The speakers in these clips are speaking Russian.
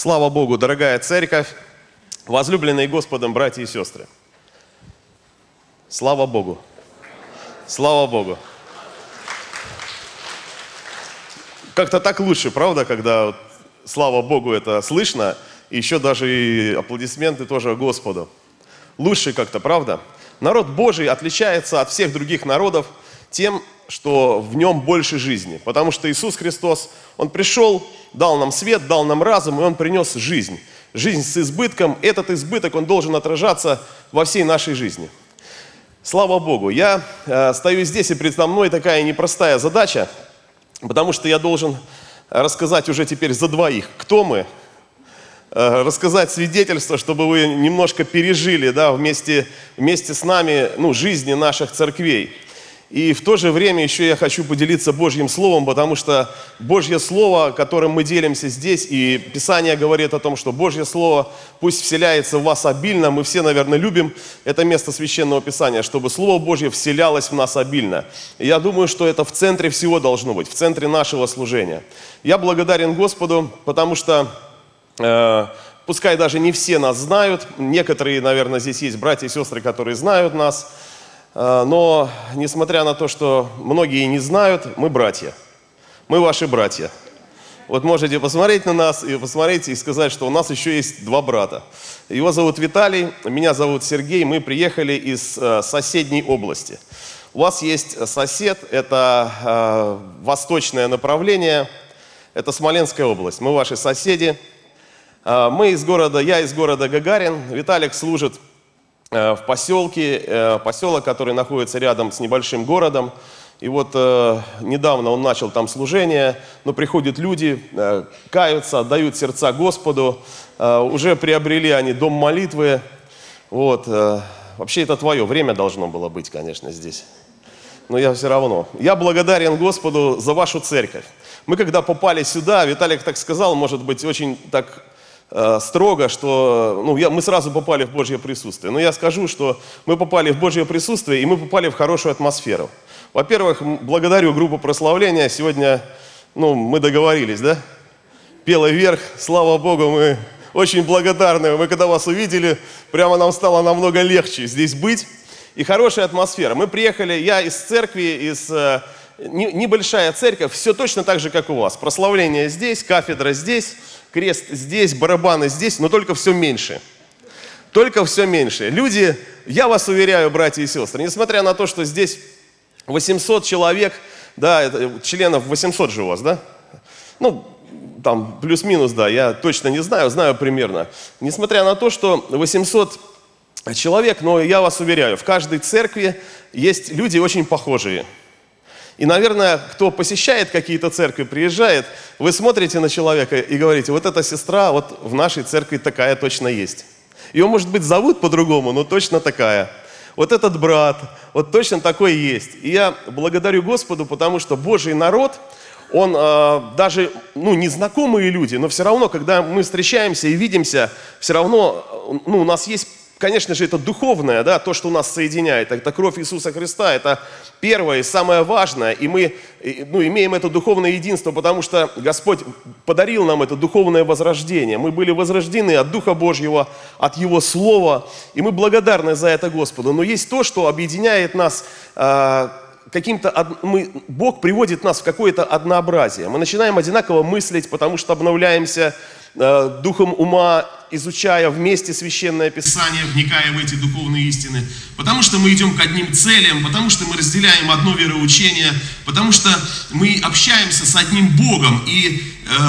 Слава Богу, дорогая церковь, возлюбленные Господом братья и сестры. Слава Богу. Слава Богу. Как-то так лучше, правда, когда слава Богу это слышно, и еще даже и аплодисменты тоже Господу. Лучше как-то, правда? Народ Божий отличается от всех других народов тем, что в нем больше жизни. Потому что Иисус Христос, Он пришел, дал нам свет, дал нам разум, и Он принес жизнь. Жизнь с избытком. Этот избыток, он должен отражаться во всей нашей жизни. Слава Богу. Я стою здесь, и передо мной такая непростая задача, потому что я должен рассказать уже теперь за двоих, кто мы, рассказать свидетельство, чтобы вы немножко пережили, да, вместе с нами, жизни наших церквей. И в то же время еще я хочу поделиться Божьим Словом, потому что Божье Слово, которым мы делимся здесь, и Писание говорит о том, что Божье Слово пусть вселяется в вас обильно. Мы все, наверное, любим это место Священного Писания, чтобы Слово Божье вселялось в нас обильно. И я думаю, что это в центре всего должно быть, в центре нашего служения. Я благодарен Господу, потому что пускай даже не все нас знают, некоторые, наверное, здесь есть братья и сестры, которые знают нас, но, несмотря на то, что многие не знают, мы братья. Мы ваши братья. Вот можете посмотреть на нас и посмотреть и сказать, что у нас еще есть два брата. Его зовут Виталий, меня зовут Сергей. Мы приехали из соседней области. У вас есть сосед, это восточное направление, это Смоленская область. Мы ваши соседи. Я из города Гагарин. Виталик служит в поселке, поселок, который находится рядом с небольшим городом. И вот недавно он начал там служение, но приходят люди, каются, отдают сердца Господу, уже приобрели они дом молитвы. Вот. Вообще это твое время должно было быть, конечно, здесь. Но я все равно. Я благодарен Господу за вашу церковь. Мы когда попали сюда, Виталик так сказал, может быть, очень так строго, что мы сразу попали в Божье присутствие. Но я скажу, что мы попали в Божье присутствие, и мы попали в хорошую атмосферу. Во-первых, благодарю группу прославления. Сегодня, мы договорились, да? Пела вверх, слава Богу, мы очень благодарны. Мы когда вас увидели, прямо нам стало намного легче здесь быть. И хорошая атмосфера. Мы приехали, я из церкви, небольшая церковь, все точно так же, как у вас. Прославление здесь, кафедра здесь, крест здесь, барабаны здесь, но только все меньше. Только все меньше. Люди, я вас уверяю, братья и сестры, несмотря на то, что здесь 800 человек, да, членов 800 же у вас, да? Там плюс-минус, да, я точно не знаю, знаю примерно. Несмотря на то, что 800 человек, но я вас уверяю, в каждой церкви есть люди очень похожие. И, наверное, кто посещает какие-то церкви, приезжает, вы смотрите на человека и говорите, вот эта сестра, вот в нашей церкви такая точно есть. Ее, может быть, зовут по-другому, но точно такая. Вот этот брат, вот точно такой есть. И я благодарю Господу, потому что Божий народ, он даже, незнакомые люди, но все равно, когда мы встречаемся и видимся, все равно, у нас есть, конечно же, это духовное, да, то, что нас соединяет. Это кровь Иисуса Христа, это первое и самое важное. И мы имеем это духовное единство, потому что Господь подарил нам это духовное возрождение. Мы были возрождены от Духа Божьего, от Его Слова, и мы благодарны за это Господу. Но есть то, что объединяет нас Бог приводит нас в какое-то однообразие. Мы начинаем одинаково мыслить, потому что обновляемся духом ума, изучая вместе Священное Писание, вникая в эти духовные истины, потому что мы идем к одним целям, потому что мы разделяем одно вероучение, потому что мы общаемся с одним Богом. И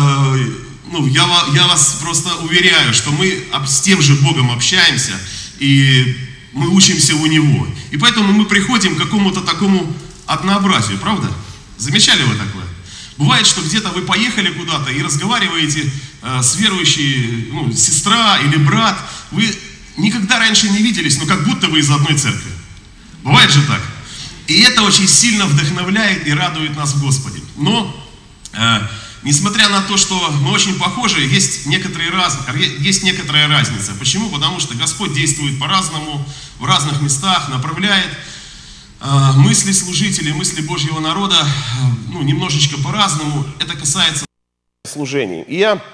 я вас просто уверяю, что мы с тем же Богом общаемся, и мы учимся у Него. И поэтому мы приходим к какому-то такому однообразию, правда? Замечали вы такое? Бывает, что где-то вы поехали куда-то и разговариваете с верующей, сестра или брат, вы никогда раньше не виделись, но как будто вы из одной церкви. Бывает же так? И это очень сильно вдохновляет и радует нас в Господе. Но, несмотря на то, что мы очень похожи, есть некоторая разница. Почему? Потому что Господь действует по-разному, в разных местах, направляет мысли служителей, мысли Божьего народа, немножечко по-разному. Это касается служений. И я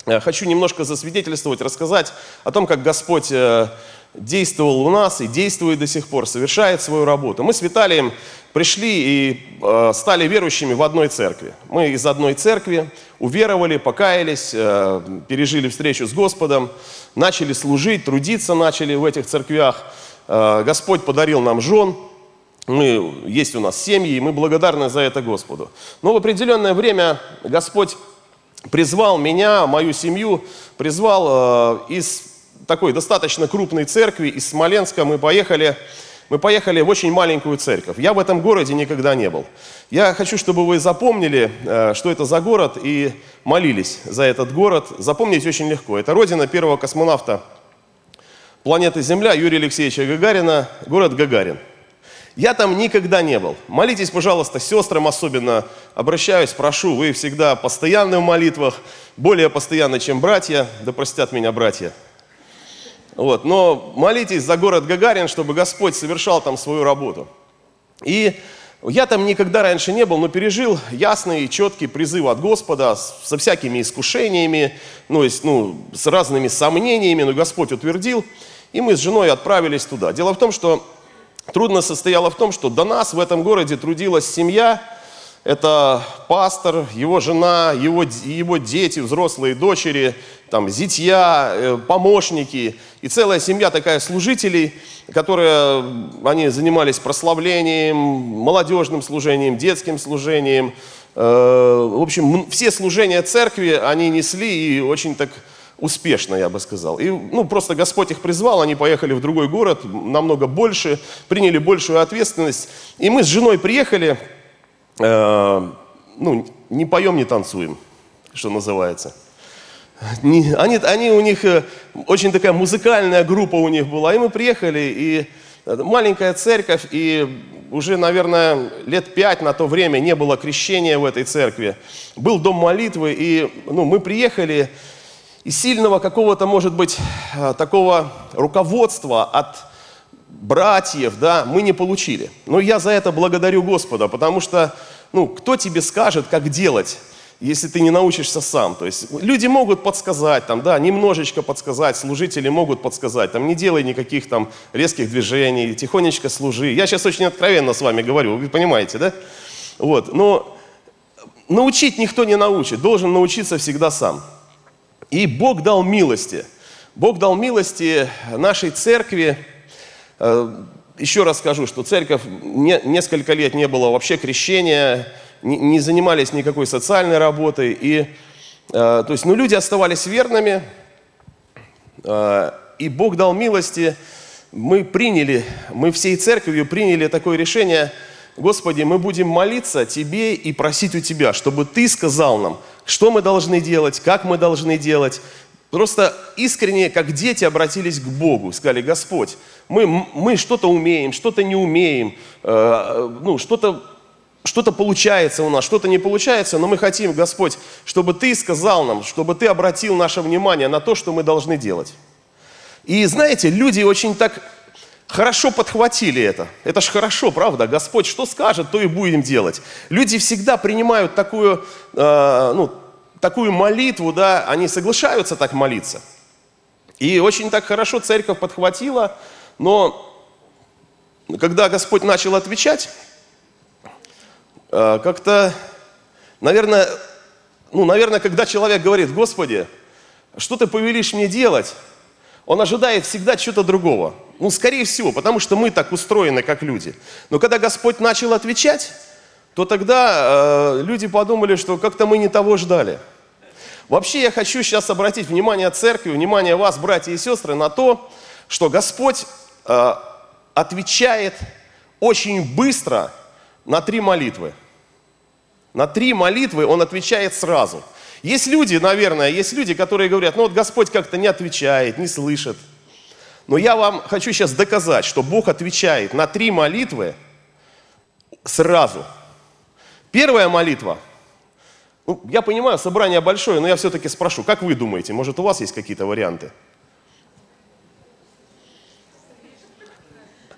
хочу немножко засвидетельствовать, рассказать о том, как Господь действовал у нас и действует до сих пор, совершает свою работу. Мы с Виталием пришли и стали верующими в одной церкви. Мы из одной церкви уверовали, покаялись, пережили встречу с Господом, начали служить, трудиться начали в этих церквях. Господь подарил нам жен, есть у нас семьи, и мы благодарны за это Господу. Но в определенное время Господь призвал меня, мою семью, призвал из такой достаточно крупной церкви, из Смоленска. Мы поехали в очень маленькую церковь. Я в этом городе никогда не был. Я хочу, чтобы вы запомнили, что это за город, и молились за этот город. Запомнить очень легко. Это родина первого космонавта планеты Земля Юрия Алексеевича Гагарина, город Гагарин. Я там никогда не был. Молитесь, пожалуйста, сестрам особенно. Обращаюсь, прошу, вы всегда постоянны в молитвах, более постоянны, чем братья. Да простят меня братья. Вот. Но молитесь за город Гагарин, чтобы Господь совершал там свою работу. И я там никогда раньше не был, но пережил ясный и четкий призыв от Господа со всякими искушениями, с разными сомнениями, но Господь утвердил. И мы с женой отправились туда. Дело в том, что трудность состояла в том, что до нас в этом городе трудилась семья. Это пастор, его жена, его дети, взрослые дочери, там, зятья, помощники. И целая семья такая служителей, они занимались прославлением, молодежным служением, детским служением. В общем, все служения церкви они несли и очень так успешно, я бы сказал. И просто Господь их призвал, они поехали в другой город, намного больше, приняли большую ответственность. И мы с женой приехали, не поем, не танцуем, что называется. У них очень такая музыкальная группа у них была. И мы приехали, и маленькая церковь, и уже, наверное, лет 5 на то время не было крещения в этой церкви. Был дом молитвы, и мы приехали, и сильного какого-то, может быть, такого руководства от братьев, мы не получили. Но я за это благодарю Господа, потому что, кто тебе скажет, как делать, если ты не научишься сам? То есть люди могут подсказать, немножечко подсказать, служители могут подсказать, не делай никаких резких движений, тихонечко служи. Я сейчас очень откровенно с вами говорю, вы понимаете, да? Вот, но научить никто не научит, должен научиться всегда сам. И Бог дал милости. Бог дал милости нашей церкви. Еще раз скажу, что церковь несколько лет не было вообще крещения, не занимались никакой социальной работой. И, люди оставались верными, и Бог дал милости. Мы всей церковью приняли такое решение: Господи, мы будем молиться Тебе и просить у Тебя, чтобы Ты сказал нам, что мы должны делать, как мы должны делать. Просто искренне, как дети, обратились к Богу, сказали: Господь, мы что-то умеем, что-то не умеем, что-то получается у нас, что-то не получается, но мы хотим, Господь, чтобы Ты сказал нам, чтобы Ты обратил наше внимание на то, что мы должны делать. И знаете, люди очень так хорошо подхватили это. Это ж хорошо, правда? Господь что скажет, то и будем делать. Люди всегда принимают такую молитву, они соглашаются так молиться. И очень так хорошо церковь подхватила, но когда Господь начал отвечать, как-то, наверное, когда человек говорит: Господи, что Ты повелишь мне делать, он ожидает всегда чего-то другого. Скорее всего, потому что мы так устроены, как люди. Но когда Господь начал отвечать, то тогда люди подумали, что как-то мы не того ждали. Вообще я хочу сейчас обратить внимание церкви, внимание вас, братья и сестры, на то, что Господь отвечает очень быстро на 3 молитвы. На 3 молитвы Он отвечает сразу. Есть люди, которые говорят: Господь как-то не отвечает, не слышит. Но я вам хочу сейчас доказать, что Бог отвечает на 3 молитвы сразу. Первая молитва. Я понимаю, собрание большое, но я все-таки спрошу, как вы думаете, может, у вас есть какие-то варианты?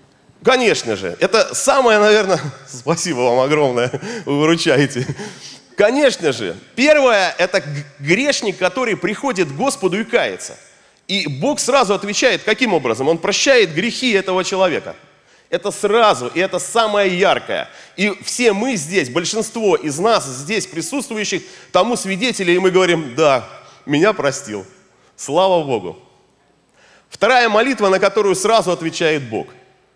Конечно же, это самое, наверное, спасибо вам огромное, вы выручаете. Конечно же, первое – это грешник, который приходит к Господу и кается. И Бог сразу отвечает, каким образом? Он прощает грехи этого человека. Это сразу, и это самое яркое. И все мы здесь, большинство из нас здесь присутствующих, тому свидетели, и мы говорим: да, меня простил. Слава Богу. Вторая молитва, на которую сразу отвечает Бог.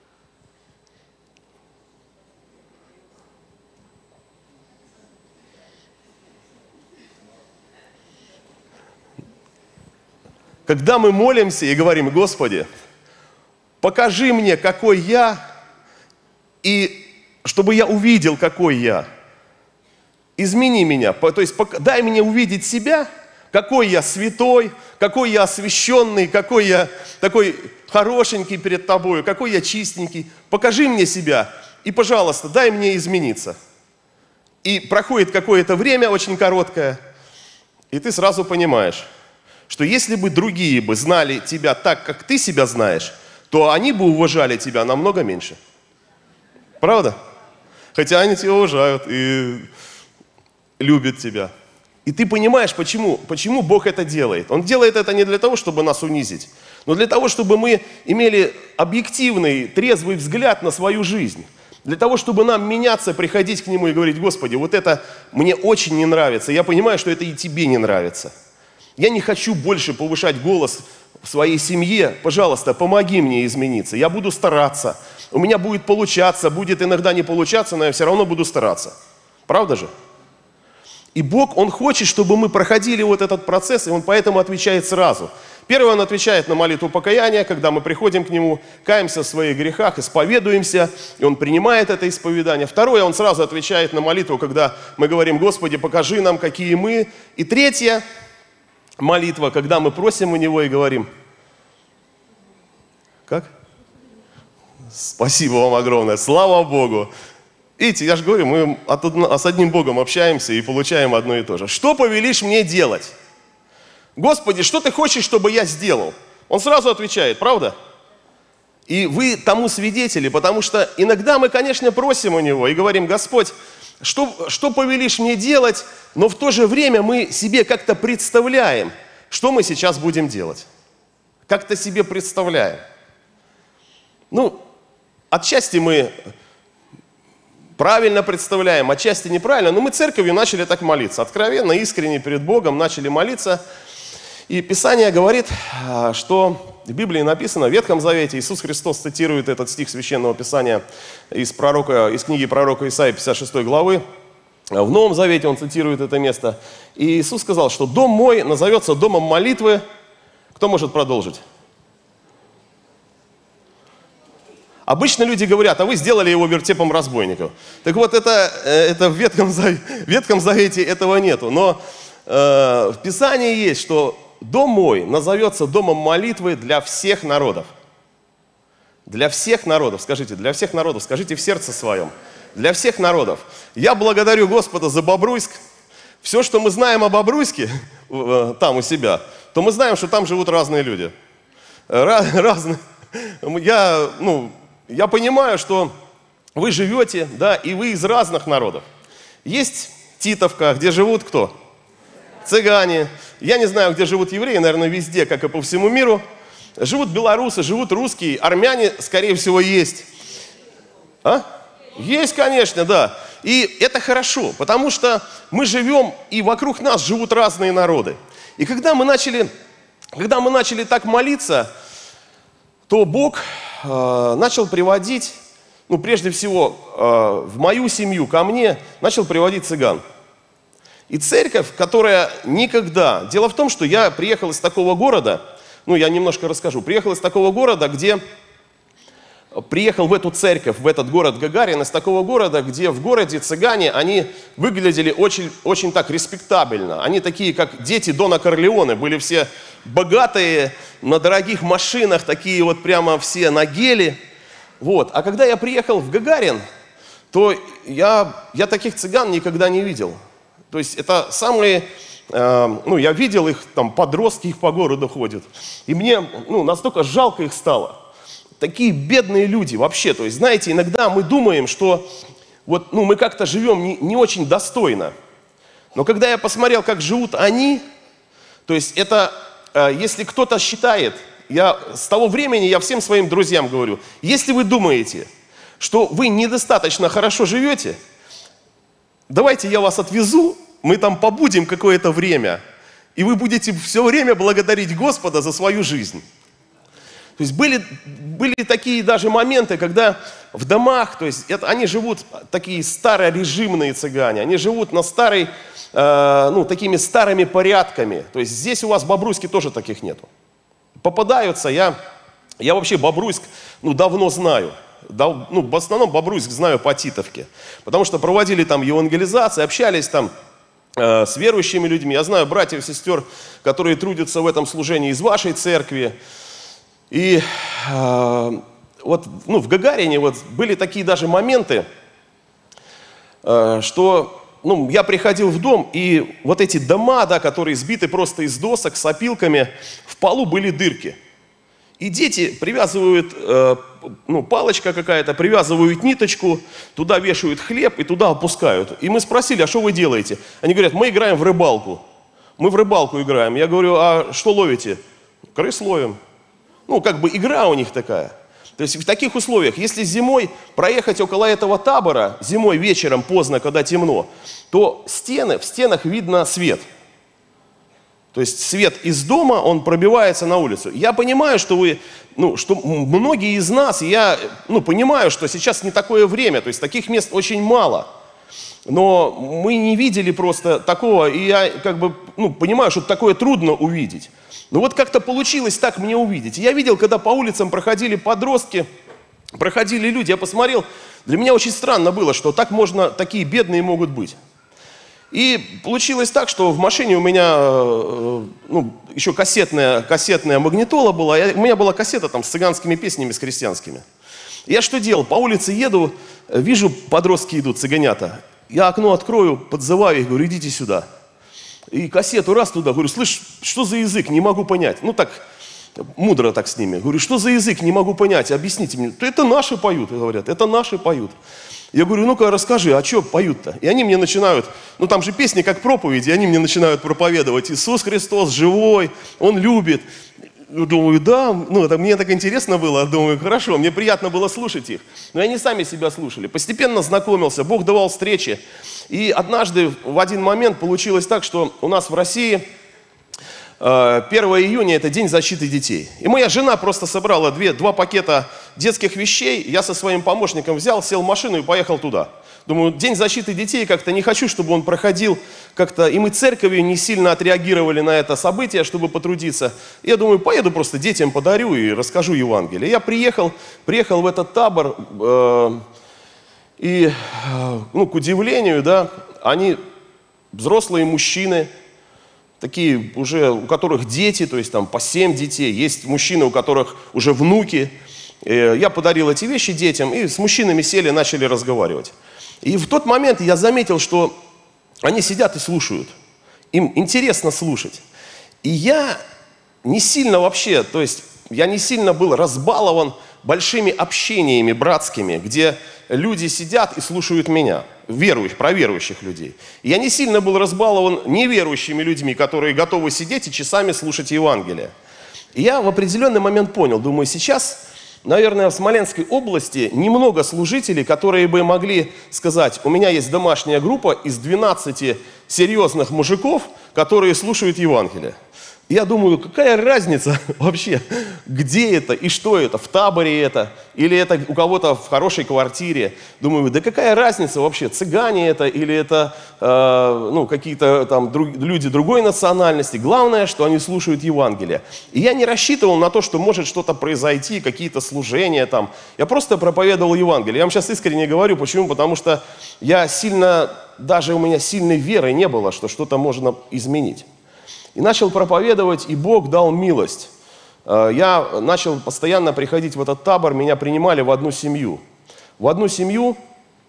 Когда мы молимся и говорим: Господи, покажи мне, какой я, и чтобы я увидел, какой я. Измени меня, то есть дай мне увидеть себя, какой я святой, какой я освященный, какой я такой хорошенький перед тобою, какой я чистенький. Покажи мне себя и, пожалуйста, дай мне измениться. И проходит какое-то время, очень короткое, и ты сразу понимаешь, что если бы другие бы знали тебя так, как ты себя знаешь, то они бы уважали тебя намного меньше. Правда? Хотя они тебя уважают и любят тебя. И ты понимаешь, почему Бог это делает. Он делает это не для того, чтобы нас унизить, но для того, чтобы мы имели объективный, трезвый взгляд на свою жизнь. Для того, чтобы нам меняться, приходить к Нему и говорить: Господи, вот это мне очень не нравится. Я понимаю, что это и тебе не нравится. Я не хочу больше повышать голос в своей семье. Пожалуйста, помоги мне измениться. Я буду стараться. У меня будет получаться, будет иногда не получаться, но я все равно буду стараться. Правда же? И Бог, Он хочет, чтобы мы проходили вот этот процесс, и Он поэтому отвечает сразу. Первое, Он отвечает на молитву покаяния, когда мы приходим к Нему, каемся в своих грехах, исповедуемся, и Он принимает это исповедание. Второе, Он сразу отвечает на молитву, когда мы говорим: Господи, покажи нам, какие мы. И третье, молитва, когда мы просим у Него и говорим: как? Спасибо вам огромное, слава Богу. Видите, я же говорю, мы с одним Богом общаемся и получаем одно и то же. Что повелишь мне делать? Господи, что ты хочешь, чтобы я сделал? Он сразу отвечает, правда? И вы тому свидетели, потому что иногда мы, конечно, просим у Него и говорим: Господь, что повелишь мне делать, но в то же время мы себе как-то представляем, что мы сейчас будем делать. Как-то себе представляем. Отчасти мы правильно представляем, отчасти неправильно, но мы церковью начали так молиться. Откровенно, искренне перед Богом начали молиться. И Писание говорит, что в Библии написано, в Ветхом Завете, Иисус Христос цитирует этот стих Священного Писания из книги пророка Исаии 56 главы. В Новом Завете он цитирует это место. И Иисус сказал, что дом мой назовется домом молитвы. Кто может продолжить? Обычно люди говорят: а вы сделали его вертепом разбойников. Так вот, это в Ветхом Завете этого нету. Но в Писании есть, что дом мой назовется домом молитвы для всех народов. Для всех народов, скажите, для всех народов, скажите в сердце своем. Для всех народов. Я благодарю Господа за Бобруйск. Все, что мы знаем о Бобруйске, там у себя, то мы знаем, что там живут разные люди. Разные. Я понимаю, что вы живете, да, и вы из разных народов. Есть Титовка, где живут кто? Цыгане. Я не знаю, где живут евреи, наверное, везде, как и по всему миру. Живут белорусы, живут русские, армяне, скорее всего, есть. Есть, конечно, да. И это хорошо, потому что мы живем, и вокруг нас живут разные народы. И когда мы начали так молиться, то Бог начал приводить, прежде всего, в мою семью, ко мне, начал приводить цыган. И церковь, которая никогда... Дело в том, что я приехал из такого города, я немножко расскажу. Приехал из такого города, приехал в эту церковь, в этот город Гагарин, из такого города, где в городе цыгане, они выглядели очень, очень так респектабельно. Они такие, как дети Дона Корлеоне, были все богатые, на дорогих машинах, такие вот прямо все на геле. Вот. А когда я приехал в Гагарин, то я таких цыган никогда не видел. То есть это самые... я видел их, там подростки их по городу ходят. И мне настолько жалко их стало. Такие бедные люди вообще. То есть, знаете, иногда мы думаем, что мы как-то живем не очень достойно. Но когда я посмотрел, как живут они, то есть это, если кто-то считает, с того времени я всем своим друзьям говорю, если вы думаете, что вы недостаточно хорошо живете, давайте я вас отвезу, мы там побудем какое-то время, и вы будете все время благодарить Господа за свою жизнь. То есть были такие даже моменты, когда в домах, то есть они живут, такие старорежимные цыгане, они живут на такими старыми порядками. То есть здесь у вас в Бобруйске тоже таких нету. Попадаются, я вообще Бобруйск давно знаю. В основном Бобруйск знаю по Титовке. Потому что проводили там евангелизации, общались там с верующими людьми. Я знаю братьев и сестер, которые трудятся в этом служении из вашей церкви. И в Гагарине были такие даже моменты, что я приходил в дом, и вот эти дома, которые сбиты просто из досок с опилками, в полу были дырки. И дети привязывают, палочка какая-то, привязывают ниточку, туда вешают хлеб и туда опускают. И мы спросили, а что вы делаете? Они говорят, мы играем в рыбалку. Мы в рыбалку играем. Я говорю, а что ловите? Крыс ловим. Игра у них такая. То есть в таких условиях, если зимой проехать около этого табора, зимой вечером поздно, когда темно, то в стенах видно свет. То есть свет из дома, он пробивается на улицу. Я понимаю, что многие из нас, я понимаю, что сейчас не такое время, то есть таких мест очень мало. Но мы не видели просто такого, и я понимаю, что такое трудно увидеть. Но как-то получилось так мне увидеть. Я видел, когда по улицам проходили подростки, проходили люди, я посмотрел, для меня очень странно было, что такие бедные могут быть. И получилось так, что в машине у меня еще кассетная магнитола была, у меня была кассета там с цыганскими песнями, с крестьянскими. Я что делал? По улице еду, вижу, подростки идут, цыганята. Я окно открою, подзываю их, говорю, идите сюда. И кассету раз туда, говорю, слышь, что за язык, не могу понять. Мудро так с ними. Говорю, что за язык, не могу понять, объясните мне. Это наши поют, говорят, это наши поют. Я говорю, ну-ка расскажи, а что поют-то? И они мне начинают, там же песни как проповеди, и они мне начинают проповедовать. Иисус Христос живой, Он любит. Думаю, да, мне так интересно было, думаю, хорошо, мне приятно было слушать их. Но они сами себя слушали. Постепенно знакомился, Бог давал встречи. И однажды, в один момент, получилось так, что у нас в России 1 июня – это День защиты детей. И моя жена просто собрала два пакета детских вещей, я со своим помощником взял, сел в машину и поехал туда. Думаю, День защиты детей, как-то не хочу, чтобы он проходил как-то, и мы церковью не сильно отреагировали на это событие, чтобы потрудиться. Я думаю, поеду просто детям подарю и расскажу Евангелие. Я приехал в этот табор, и, к удивлению, они взрослые мужчины, такие уже, у которых дети, то есть там по 7 детей, есть мужчины, у которых уже внуки. Я подарил эти вещи детям, и с мужчинами сели, начали разговаривать. И в тот момент я заметил, что они сидят и слушают. Им интересно слушать. И я не сильно вообще, то есть я не сильно был разбалован большими общениями братскими, где люди сидят и слушают меня, про верующих людей. И я не сильно был разбалован неверующими людьми, которые готовы сидеть и часами слушать Евангелие. И я в определенный момент понял, думаю, сейчас... Наверное, в Смоленской области немного служителей, которые бы могли сказать, у меня есть домашняя группа из 12 серьезных мужиков, которые слушают Евангелие. Я думаю, какая разница вообще, где это и что это, в таборе это, или это у кого-то в хорошей квартире. Думаю, да какая разница вообще, цыгане это, или это какие-то там люди другой национальности. Главное, что они слушают Евангелие. И я не рассчитывал на то, что может что-то произойти, какие-то служения там. Я просто проповедовал Евангелие. Я вам сейчас искренне говорю, почему? Потому что даже у меня сильной веры не было, что что-то можно изменить. И начал проповедовать, и Бог дал милость. Я начал постоянно приходить в этот табор, меня принимали в одну семью. В одну семью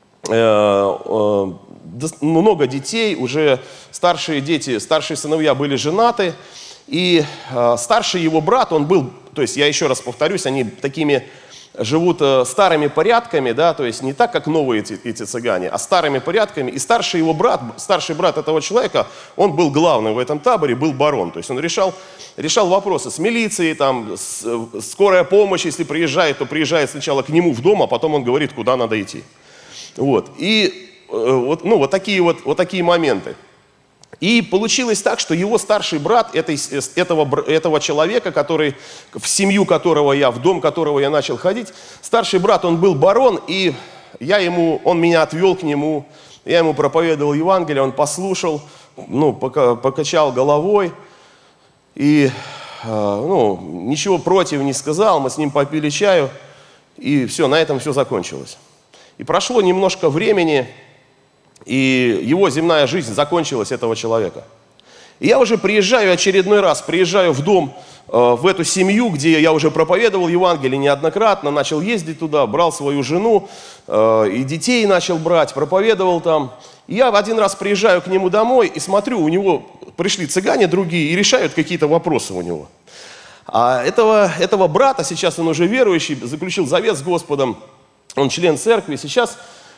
много детей, уже старшие сыновья были женаты. И старший его брат, он был, то есть я еще раз повторюсь, они такими живут старыми порядками, да, то есть не так, как новые эти цыгане, а старыми порядками. И старший брат этого человека, он был главным в этом таборе, был барон. То есть он решал вопросы с милицией, там, скорая помощь, если приезжает, то приезжает сначала к нему в дом, а потом он говорит, куда надо идти. Вот. И вот такие моменты. И получилось так, что его старший брат, этого человека, в семью которого в дом которого я начал ходить, старший брат, он был барон, и он меня отвел к нему, я ему проповедовал Евангелие, он послушал, покачал головой, и ничего против не сказал, мы с ним попили чаю, и все, на этом все закончилось. И прошло немножко времени, и его земная жизнь закончилась, этого человека. И я уже очередной раз приезжаю в дом, в эту семью, где я уже проповедовал Евангелие неоднократно, начал ездить туда, брал свою жену, и детей начал брать, проповедовал там. И я один раз приезжаю к нему домой и смотрю, у него пришли цыгане другие и решают какие-то вопросы у него. А этого брата, сейчас он уже верующий, заключил завет с Господом, он член церкви, сейчас...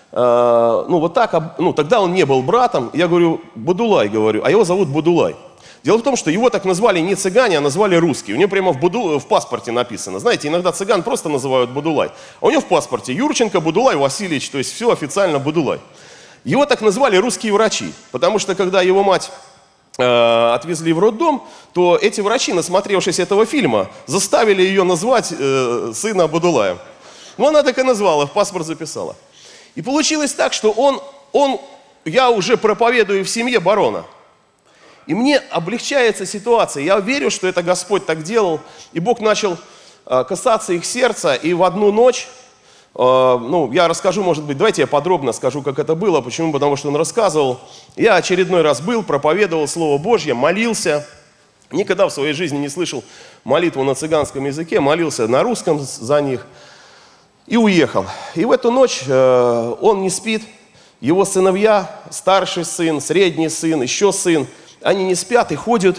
тогда он не был братом, я говорю, Будулай, а его зовут Будулай. Дело в том, что его так назвали не цыгане, а назвали русские. У него прямо в паспорте написано. Знаете, иногда цыган просто называют Будулай. А у него в паспорте Юрченко Будулай Васильевич, то есть все официально Будулай. Его так назвали русские врачи, потому что когда его мать отвезли в роддом, то эти врачи, насмотревшись этого фильма, заставили ее назвать сына Будулаем. Она так и назвала, в паспорт записала. И получилось так, что я уже проповедую в семье барона. И мне облегчается ситуация. Я верю, что это Господь так делал. И Бог начал касаться их сердца. И в одну ночь, я расскажу, может быть, давайте я подробно скажу, как это было. Почему? Потому что он рассказывал. Я очередной раз был, проповедовал Слово Божье, молился. Никогда в своей жизни не слышал молитву на цыганском языке. Молился на русском за них. И уехал. И в эту ночь он не спит, его сыновья, старший сын, средний сын, еще сын, они не спят и ходят,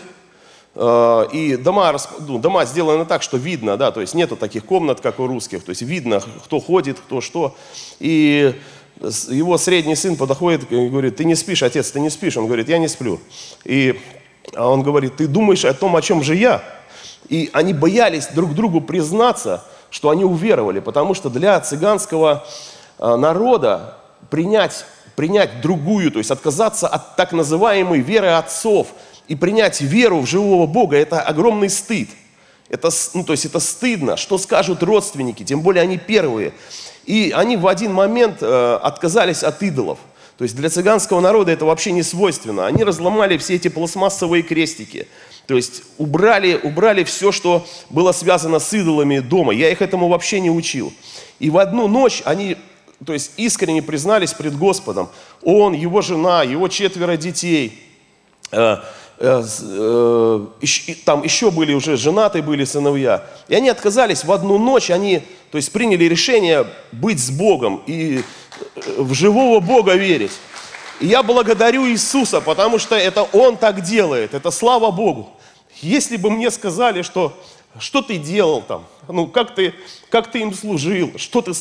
и дома сделаны так, что видно, да, то есть нету таких комнат, как у русских, то есть видно, кто ходит, кто что. И его средний сын подходит и говорит, ты не спишь, отец, ты не спишь? Он говорит, я не сплю. И он говорит, ты думаешь о том, о чем же я? И они боялись друг другу признаться, что они уверовали, потому что для цыганского народа принять другую, то есть отказаться от так называемой веры отцов и принять веру в живого Бога, это огромный стыд. То есть это стыдно, что скажут родственники, тем более они первые. И они в один момент отказались от идолов. То есть для цыганского народа это вообще не свойственно. Они разломали все эти пластмассовые крестики. То есть убрали все, что было связано с идолами дома. Я их этому вообще не учил. И в одну ночь они, то есть искренне признались пред Господом. Он, его жена, его 4 детей. Там еще были уже женатые были сыновья. И они отказались в одну ночь, они, то есть приняли решение быть с Богом и в живого Бога верить. И я благодарю Иисуса, потому что это Он так делает, это слава Богу. Если бы мне сказали, что ты делал там, как ты им служил,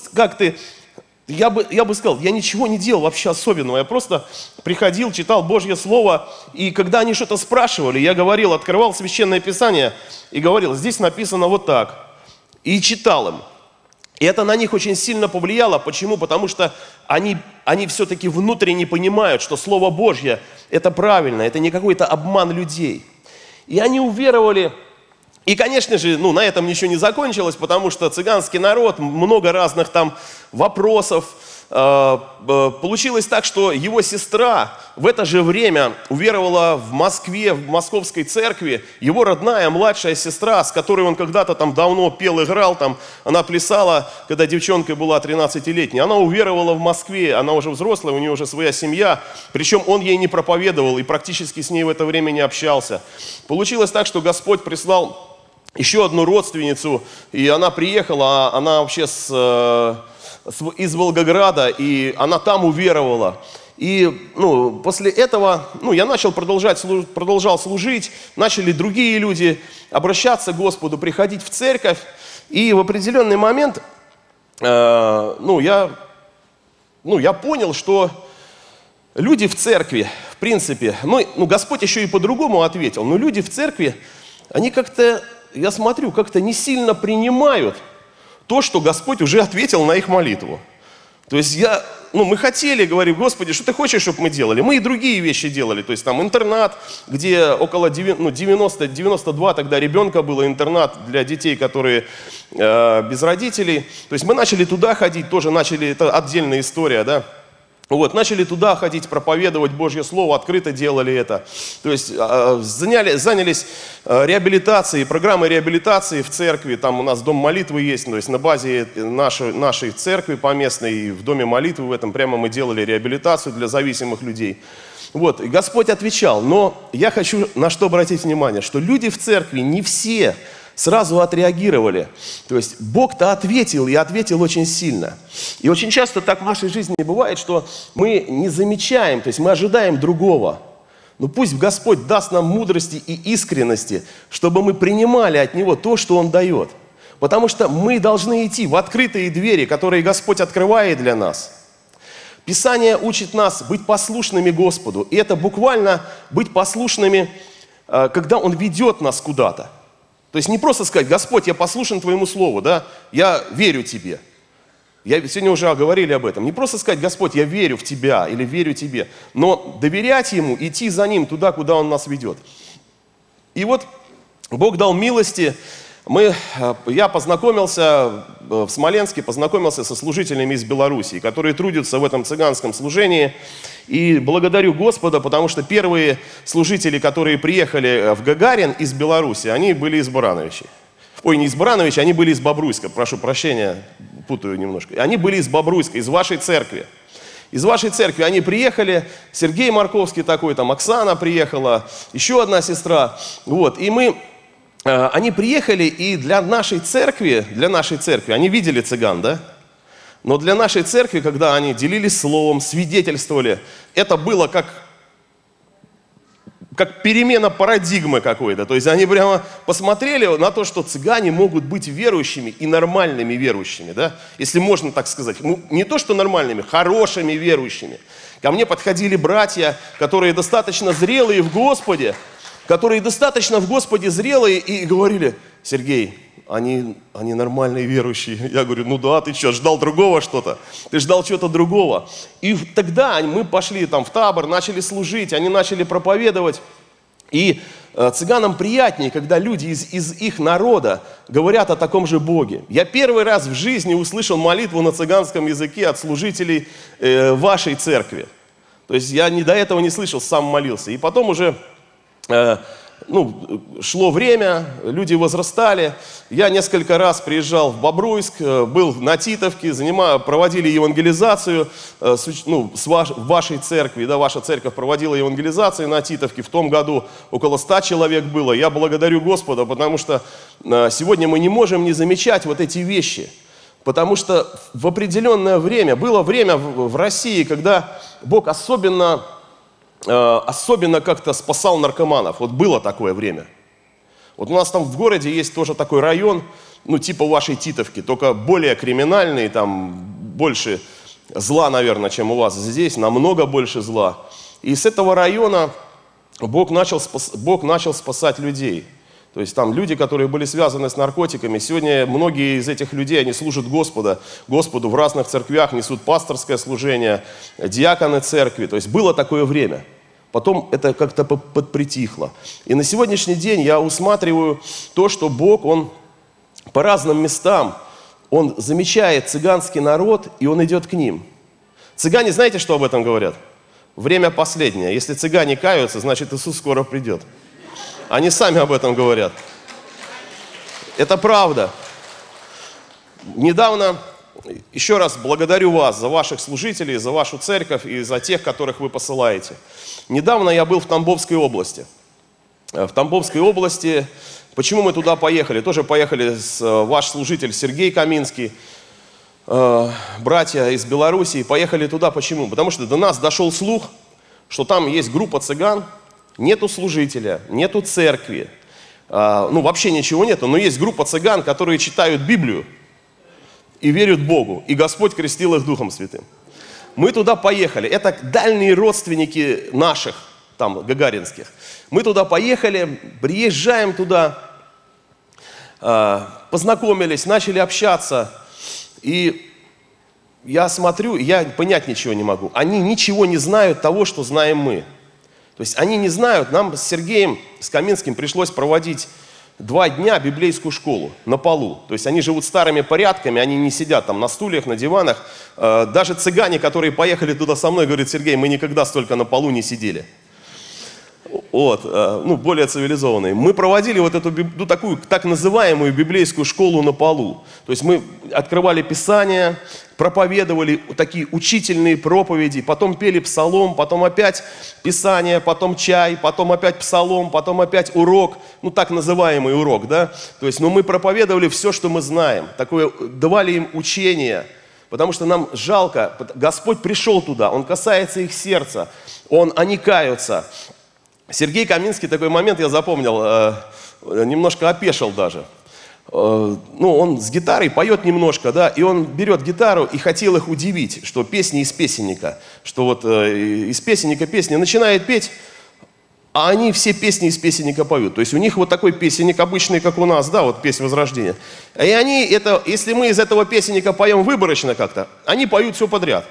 я бы сказал, я ничего не делал вообще особенного, я просто приходил, читал Божье Слово, и когда они что-то спрашивали, я говорил, открывал Священное Писание и говорил, здесь написано вот так, и читал им. И это на них очень сильно повлияло. Почему? Потому что они все-таки внутренне понимают, что Слово Божье – это правильно, это не какой-то обман людей. И они уверовали. И, конечно же, на этом ничего не закончилось, потому что цыганский народ, много разных там вопросов. Получилось так, что его сестра в это же время уверовала в Москве, в московской церкви. Его родная младшая сестра, с которой он когда-то там давно пел, играл, там, она плясала, когда девчонкой была 13-летней. Она уверовала в Москве, она уже взрослая, у нее уже своя семья. Причем он ей не проповедовал и практически с ней в это время не общался. Получилось так, что Господь прислал еще одну родственницу, и она приехала, она вообще из Волгограда, и она там уверовала. И после этого я продолжал служить, начали другие люди обращаться к Господу, приходить в церковь. И в определенный момент я понял, что люди в церкви, в принципе, Господь еще и по-другому ответил, но люди в церкви, они как-то, я смотрю, как-то не сильно принимают то, что Господь уже ответил на их молитву. То есть мы хотели, говорим, Господи, что ты хочешь, чтобы мы делали? Мы и другие вещи делали. То есть там интернат, где около 92 тогда ребенка было, интернат для детей, которые без родителей. То есть мы начали туда ходить, тоже начали, это отдельная история, да. Начали туда ходить, проповедовать Божье Слово, открыто делали это. То есть занялись реабилитацией, программой реабилитации в церкви. Там у нас дом молитвы есть, то есть на базе нашей церкви поместной, в доме молитвы в этом прямо мы делали реабилитацию для зависимых людей. И Господь отвечал, но я хочу на что обратить внимание, что люди в церкви не все сразу отреагировали. То есть Бог-то ответил, и ответил очень сильно. И очень часто так в нашей жизни бывает, что мы не замечаем, то есть мы ожидаем другого. Но пусть Господь даст нам мудрости и искренности, чтобы мы принимали от Него то, что Он дает. Потому что мы должны идти в открытые двери, которые Господь открывает для нас. Писание учит нас быть послушными Господу. И это буквально быть послушными, когда Он ведет нас куда-то. То есть не просто сказать, Господь, я послушен Твоему Слову, да, я верю Тебе. Сегодня уже говорили об этом. Не просто сказать, Господь, я верю в Тебя или верю Тебе, но доверять Ему, идти за Ним туда, куда Он нас ведет. И Бог дал милости. Я познакомился в Смоленске, познакомился со служителями из Белоруссии, которые трудятся в этом цыганском служении. И благодарю Господа, потому что первые служители, которые приехали в Гагарин из Беларуси, они были из Барановичей. Ой, не из Барановича, они были из Бобруйска, прошу прощения, путаю немножко. Они были из Бобруйска, из вашей церкви. Из вашей церкви они приехали, Сергей Марковский такой, там Оксана приехала, еще одна сестра. Они приехали, и для нашей церкви, они видели цыган, да? Но для нашей церкви, когда они делились словом, свидетельствовали, это было как перемена парадигмы какой-то. То есть они прямо посмотрели на то, что цыгане могут быть верующими и нормальными верующими, да? Если можно так сказать. Не то, что нормальными, хорошими верующими. Ко мне подходили братья, которые достаточно зрелые в Господе, зрелые, и говорили, Сергей, они нормальные верующие. Я говорю, ты что, ждал другого что-то? Ты ждал чего-то другого. И тогда мы пошли в табор, начали служить, они начали проповедовать. И цыганам приятнее, когда люди из их народа говорят о таком же Боге. Я первый раз в жизни услышал молитву на цыганском языке от служителей вашей церкви. То есть я до этого не слышал, сам молился. И потом уже... шло время, люди возрастали. Я несколько раз приезжал в Бобруйск, был на Титовке, проводили евангелизацию в вашей церкви. Да, ваша церковь проводила евангелизацию на Титовке. В том году около 100 человек было. Я благодарю Господа, потому что сегодня мы не можем не замечать эти вещи. Потому что в определенное время, было время в России, когда Бог особенно как-то спасал наркоманов. Было такое время. У нас там в городе есть тоже такой район, типа вашей Титовки, только более криминальный, там больше зла, наверное, чем у вас здесь, намного больше зла. И с этого района Бог начал спасать людей. То есть там люди, которые были связаны с наркотиками, сегодня многие из этих людей, они служат Господу в разных церквях, несут пасторское служение, диаконы церкви. То есть было такое время. Потом это как-то подпритихло. И на сегодняшний день я усматриваю то, что Бог, Он по разным местам, Он замечает цыганский народ, и Он идет к ним. Цыгане, знаете, что об этом говорят? Время последнее. Если цыгане каются, значит Иисус скоро придет. Они сами об этом говорят. Это правда. Недавно, еще раз благодарю вас за ваших служителей, за вашу церковь и за тех, которых вы посылаете. Недавно я был в Тамбовской области. В Тамбовской области, почему мы туда поехали? Тоже поехали ваш служитель Сергей Каминский, братья из Белоруссии, поехали туда. Почему? Потому что до нас дошел слух, что там есть группа цыган, нету служителя, нету церкви, вообще ничего нету, но есть группа цыган, которые читают Библию. и верят Богу. И Господь крестил их Духом Святым. Мы туда поехали. Это дальние родственники наших, там, гагаринских. Мы туда поехали, приезжаем туда, познакомились, начали общаться. И я смотрю, я понять ничего не могу. Они ничего не знают того, что знаем мы. То есть они не знают, нам с Сергеем, с Каминским пришлось проводить 2 дня библейскую школу на полу. То есть они живут старыми порядками, они не сидят там на стульях, на диванах. Даже цыгане, которые поехали туда со мной, говорят: Сергей, мы никогда столько на полу не сидели. Вот, ну, более цивилизованные. Мы проводили вот эту, ну, такую так называемую библейскую школу на полу. То есть мы открывали Писание, проповедовали такие учительные проповеди, потом пели псалом, потом опять Писание, потом чай, потом опять псалом, потом опять урок, ну, так называемый урок, да. То есть, ну, мы проповедовали все, что мы знаем, такое, давали им учение, потому что нам жалко, Господь пришел туда, Он касается их сердца, они каются. Сергей Каминский, такой момент я запомнил, немножко опешил даже. Ну, он с гитарой поет немножко, да, и он берет гитару и хотел их удивить, что песни из песенника, что вот из песенника песни начинает петь, а они все песни из песенника поют. То есть у них вот такой песенник обычный, как у нас, да, вот песнь Возрождения. И они, если мы из этого песенника поем выборочно как-то, они поют все подряд.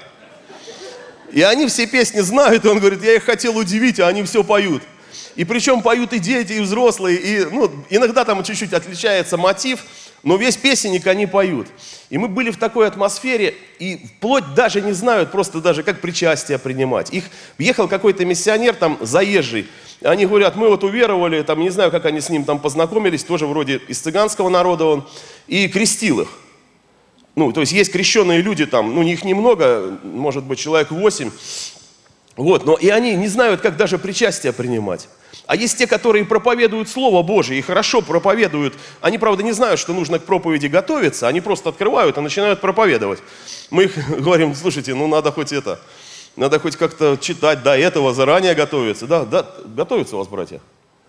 И они все песни знают, и он говорит: я их хотел удивить, а они все поют. И причем поют и дети, и взрослые, и, ну, иногда там чуть-чуть отличается мотив, но весь песенник они поют. И мы были в такой атмосфере, и вплоть даже не знают просто даже, как причастие принимать. Ехал какой-то миссионер там заезжий, они говорят: мы вот уверовали, там, не знаю, как они с ним там познакомились, тоже вроде из цыганского народа он, и крестил их. Ну, то есть есть крещенные люди там, ну, их немного, может быть, человек 8. Вот, но и они не знают, как даже причастие принимать. А есть те, которые проповедуют Слово Божие и хорошо проповедуют. Они, правда, не знают, что нужно к проповеди готовиться, они просто открывают и начинают проповедовать. Мы их говорим: слушайте, ну надо хоть как-то читать, до этого заранее готовиться. Да, готовятся у вас, братья?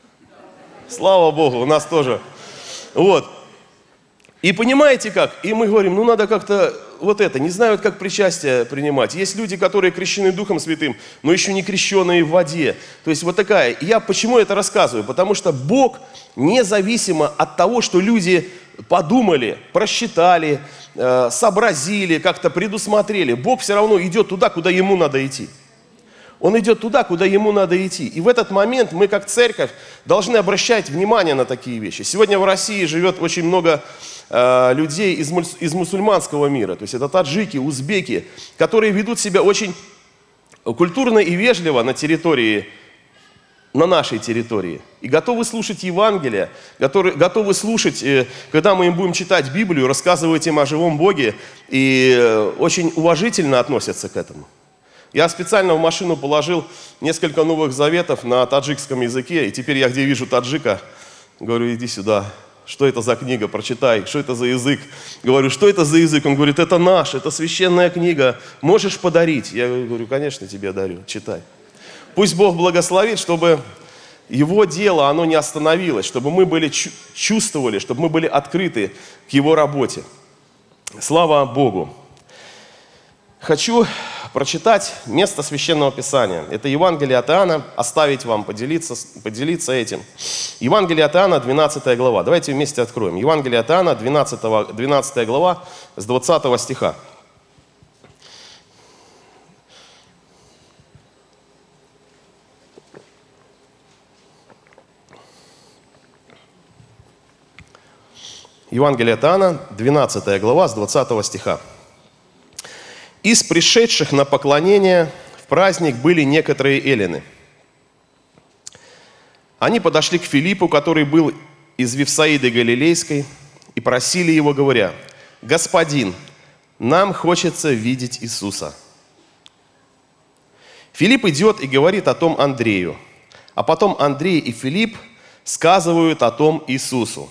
Слава Богу, у нас тоже. Вот. И понимаете как? И мы говорим: ну надо как-то не знают, как причастие принимать. Есть люди, которые крещены Духом Святым, но еще не крещенные в воде. То есть вот такая. Я почему это рассказываю? Потому что Бог, независимо от того, что люди подумали, просчитали, сообразили, как-то предусмотрели, Бог все равно идет туда, куда Ему надо идти. Он идет туда, куда Ему надо идти. И в этот момент мы, как церковь, должны обращать внимание на такие вещи. Сегодня в России живет очень много людей из мусульманского мира. То есть это таджики, узбеки, которые ведут себя очень культурно и вежливо на нашей территории. И готовы слушать Евангелие, готовы слушать, когда мы им будем читать Библию, рассказывать им о живом Боге, и очень уважительно относятся к этому. Я специально в машину положил несколько Новых Заветов на таджикском языке, и теперь я где вижу таджика, говорю: иди сюда, что это за книга, прочитай, что это за язык. Говорю: что это за язык? Он говорит: это наш, это священная книга, можешь подарить? Я говорю: конечно, тебе дарю, читай. Пусть Бог благословит, чтобы Его дело, оно не остановилось, чтобы мы чувствовали, чтобы мы были открыты к Его работе. Слава Богу! Хочу прочитать место Священного Писания. Это Евангелие от Иоанна, оставить вам, поделиться этим. Евангелие от Иоанна, 12 глава. Давайте вместе откроем. Евангелие от Иоанна, 12 глава, с 20 стиха. Евангелие от Иоанна, 12 глава, с 20 стиха. «Из пришедших на поклонение в праздник были некоторые эллины. Они подошли к Филиппу, который был из Вифсаиды Галилейской, и просили его, говоря: „Господин, нам хочется видеть Иисуса“. Филипп идет и говорит о том Андрею, а потом Андрей и Филипп сказывают о том Иисусу.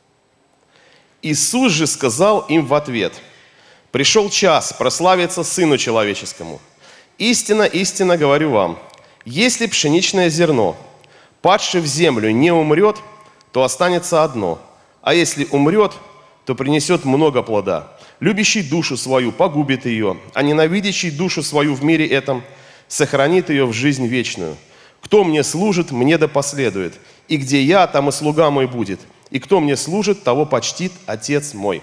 Иисус же сказал им в ответ: „Пришел час прославиться Сыну Человеческому. Истинно, истинно говорю вам, если пшеничное зерно, падшее в землю, не умрет, то останется одно, а если умрет, то принесет много плода. Любящий душу свою погубит ее, а ненавидящий душу свою в мире этом сохранит ее в жизнь вечную. Кто мне служит, мне да последует. И где я, там и слуга мой будет. И кто мне служит, того почтит Отец мой».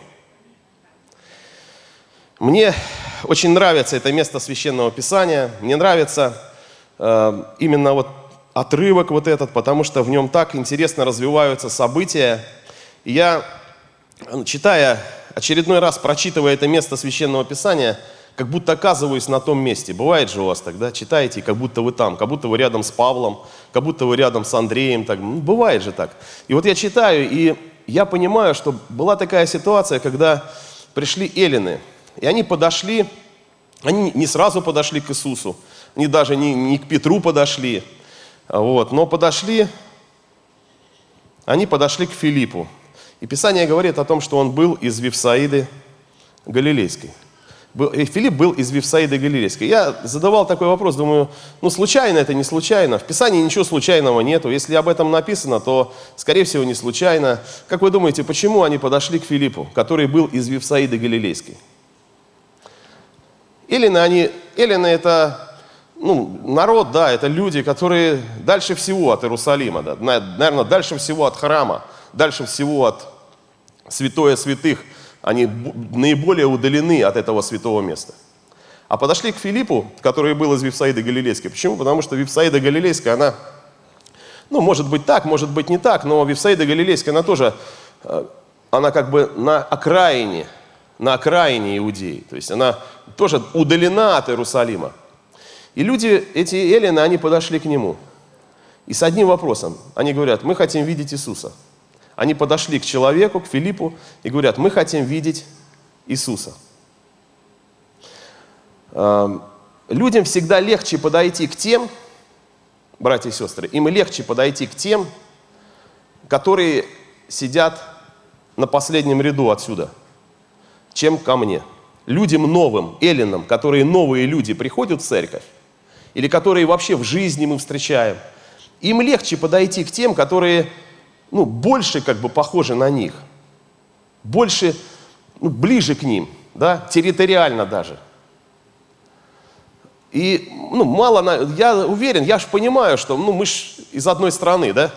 Мне очень нравится это место Священного Писания. Мне нравится именно вот отрывок вот этот, потому что в нем так интересно развиваются события. И я, читая, очередной раз прочитывая это место Священного Писания, как будто оказываюсь на том месте. Бывает же у вас так, да? Читаете, как будто вы там, как будто вы рядом с Павлом, как будто вы рядом с Андреем. Так. Ну, бывает же так. И вот я читаю, и я понимаю, что была такая ситуация, когда пришли эллины. И они подошли, они не сразу подошли к Иисусу, они даже не к Петру подошли, вот, но они подошли к Филиппу. И Писание говорит о том, что он был из Вифсаиды Галилейской. Филипп был из Вифсаиды Галилейской. Я задавал такой вопрос, думаю, ну случайно это, не случайно? В Писании ничего случайного нету. Если об этом написано, то, скорее всего, не случайно. Как вы думаете, почему они подошли к Филиппу, который был из Вифсаиды Галилейской? Эллины это народ, да, это люди, которые дальше всего от Иерусалима, да, наверное, дальше всего от храма, дальше всего от святое святых. Они наиболее удалены от этого святого места. А подошли к Филиппу, который был из Вифсаиды Галилейской. Почему? Потому что Вифсаида Галилейская, она, может быть так, может быть не так, но Вифсаида Галилейская, она тоже, она как бы на окраине Иудеи. То есть она тоже удалена от Иерусалима. И люди, эти эллины, они подошли к нему. И с одним вопросом. Они говорят, мы хотим видеть Иисуса. Они подошли к человеку, к Филиппу, и говорят, мы хотим видеть Иисуса. Людям всегда легче подойти к тем, братья и сестры, им легче подойти к тем, которые сидят на последнем ряду отсюда, чем ко мне. Людям новым, эллинам, которые новые люди приходят в церковь, или которые вообще в жизни мы встречаем, им легче подойти к тем, которые больше как бы похожи на них, больше, ближе к ним, да, территориально даже. И, я уверен, я же понимаю, что, мы ж из одной страны, да,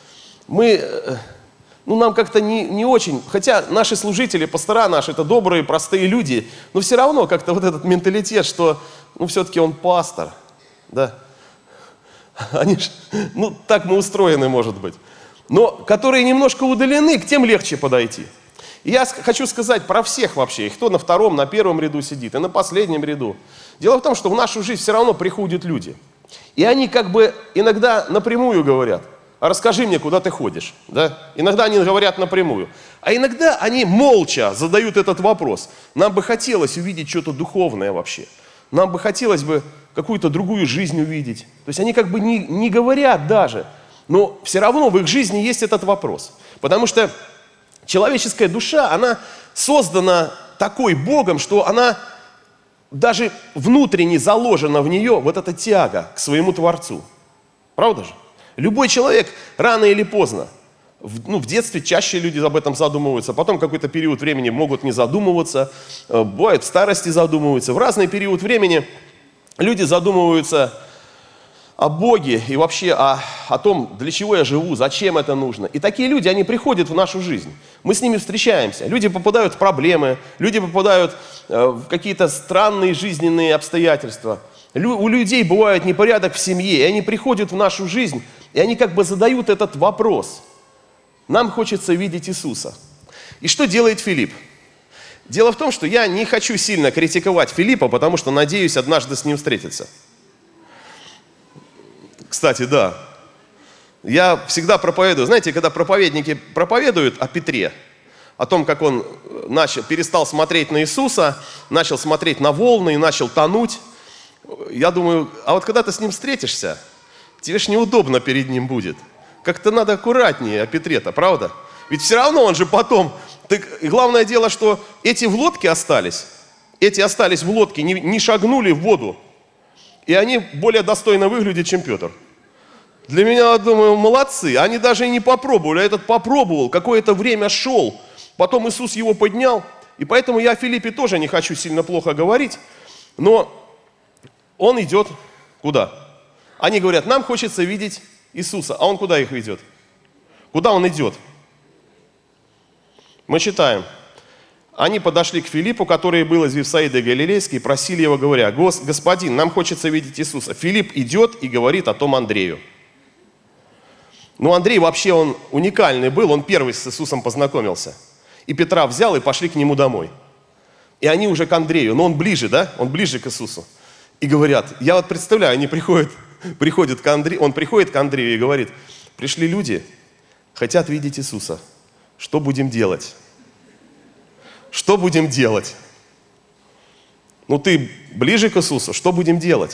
нам как-то не очень, хотя наши служители, пастора наши, это добрые, простые люди, но все равно как-то вот этот менталитет, что, все-таки он пастор, да, они ж, так мы устроены, может быть, но которые немножко удалены, к тем легче подойти. И я хочу сказать про всех вообще, и кто на втором, на первом ряду сидит, и на последнем ряду. Дело в том, что в нашу жизнь все равно приходят люди, и они как бы иногда напрямую говорят, а расскажи мне, куда ты ходишь, да? Иногда они говорят напрямую, а иногда они молча задают этот вопрос. Нам бы хотелось увидеть что-то духовное вообще, нам бы хотелось бы какую-то другую жизнь увидеть. То есть они как бы не говорят даже, но все равно в их жизни есть этот вопрос. Потому что человеческая душа, она создана такой Богом, что она даже внутренне заложена в нее вот эта тяга к своему Творцу. Правда же? Любой человек рано или поздно, в детстве чаще люди об этом задумываются, потом какой-то период времени могут не задумываться, бывает в старости задумываются. В разный период времени люди задумываются о Боге и вообще о том, для чего я живу, зачем это нужно. И такие люди, они приходят в нашу жизнь. Мы с ними встречаемся. Люди попадают в проблемы, люди попадают в какие-то странные жизненные обстоятельства. У людей бывает непорядок в семье, и они приходят в нашу жизнь, и они как бы задают этот вопрос. Нам хочется видеть Иисуса. И что делает Филипп? Дело в том, что я не хочу сильно критиковать Филиппа, потому что надеюсь однажды с ним встретиться. Кстати, да. Я всегда проповедую. Знаете, когда проповедники проповедуют о Петре, о том, как он перестал смотреть на Иисуса, начал смотреть на волны и начал тонуть, я думаю, а вот когда ты с ним встретишься, тебе ж неудобно перед ним будет. Как-то надо аккуратнее о Петре-то, правда? Ведь все равно он же потом... И главное дело, что эти в лодке остались. Эти остались в лодке, не шагнули в воду. И они более достойно выглядят, чем Петр. Для меня, думаю, молодцы. Они даже и не попробовали. А этот попробовал, какое-то время шел. Потом Иисус его поднял, И поэтому я о Филиппе тоже не хочу сильно плохо говорить, но он идет куда? Они говорят, нам хочется видеть Иисуса. А он куда их ведет? Куда он идет? Мы читаем. Они подошли к Филиппу, который был из Вифсаиды Галилейской, и просили его, говоря, «Господин, нам хочется видеть Иисуса». Филипп идет и говорит о том Андрею. Ну, Андрей вообще, он уникальный был, он первый с Иисусом познакомился. И Петра взял, и пошли к нему домой. И они уже к Андрею, но он ближе, да? Он ближе к Иисусу. И говорят, я вот представляю, они приходят к Андрею, он приходит к Андрею и говорит, пришли люди, хотят видеть Иисуса. Что будем делать? Что будем делать? Ну ты ближе к Иисусу, что будем делать?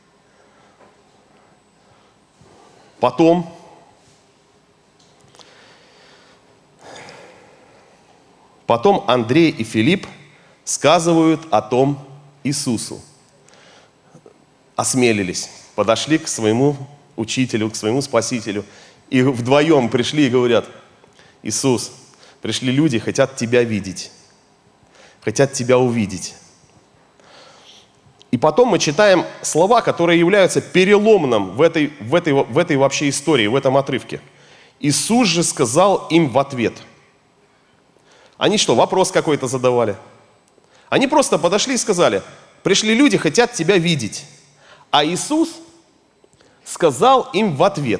Потом Андрей и Филипп сказывают о том Иисусу. Осмелились, подошли к своему учителю, к своему спасителю. И вдвоем пришли и говорят, Иисус, пришли люди, хотят Тебя видеть, хотят Тебя увидеть. И потом мы читаем слова, которые являются переломным в этой вообще истории, в этом отрывке. Иисус же сказал им в ответ. Они что, вопрос какой-то задавали? Они просто подошли и сказали, пришли люди, хотят Тебя видеть. А Иисус сказал им в ответ.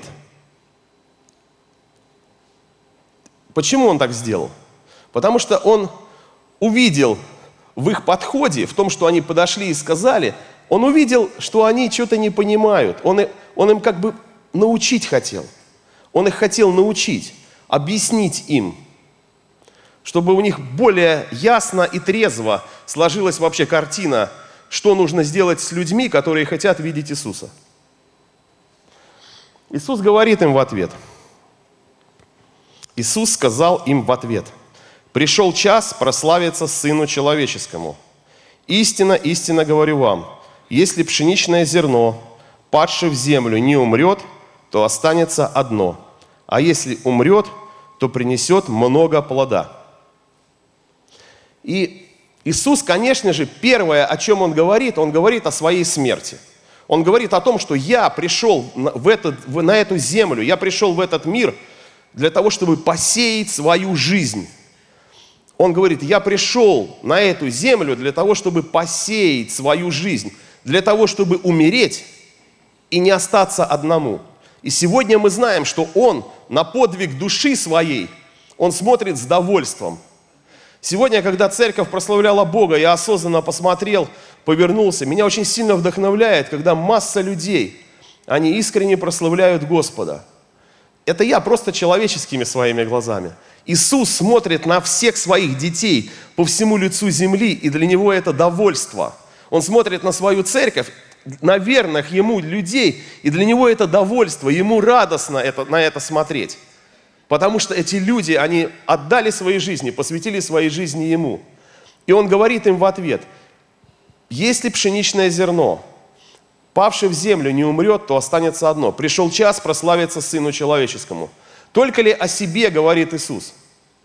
Почему Он так сделал? Потому что Он увидел в их подходе, в том, что они подошли и сказали, Он увидел, что они что-то не понимают. Он им как бы научить хотел. Он их хотел научить, объяснить им, чтобы у них более ясно и трезво сложилась вообще картина, что нужно сделать с людьми, которые хотят видеть Иисуса. Иисус говорит им в ответ. Иисус сказал им в ответ. Пришел час прославиться Сыну Человеческому. Истинно, истинно говорю вам, если пшеничное зерно, падшее в землю, не умрет, то останется одно. А если умрет, то принесет много плода. И Иисус, конечно же, первое, о чем Он говорит о своей смерти. Он говорит о том, что я пришел на эту землю, я пришел в этот мир для того, чтобы посеять свою жизнь. Он говорит, я пришел на эту землю для того, чтобы посеять свою жизнь, для того, чтобы умереть и не остаться одному. И сегодня мы знаем, что Он на подвиг души своей, Он смотрит с довольством. Сегодня, когда церковь прославляла Бога, я осознанно посмотрел, повернулся. Меня очень сильно вдохновляет, когда масса людей, они искренне прославляют Господа. Это я просто человеческими своими глазами. Иисус смотрит на всех своих детей по всему лицу земли, и для Него это довольство. Он смотрит на свою церковь, на верных Ему людей, и для Него это довольство, Ему радостно на это смотреть. Потому что эти люди, они отдали свои жизни, посвятили своей жизни Ему. И Он говорит им в ответ, если пшеничное зерно, павшее в землю, не умрет, то останется одно. Пришел час прославиться Сыну Человеческому. Только ли о себе говорит Иисус?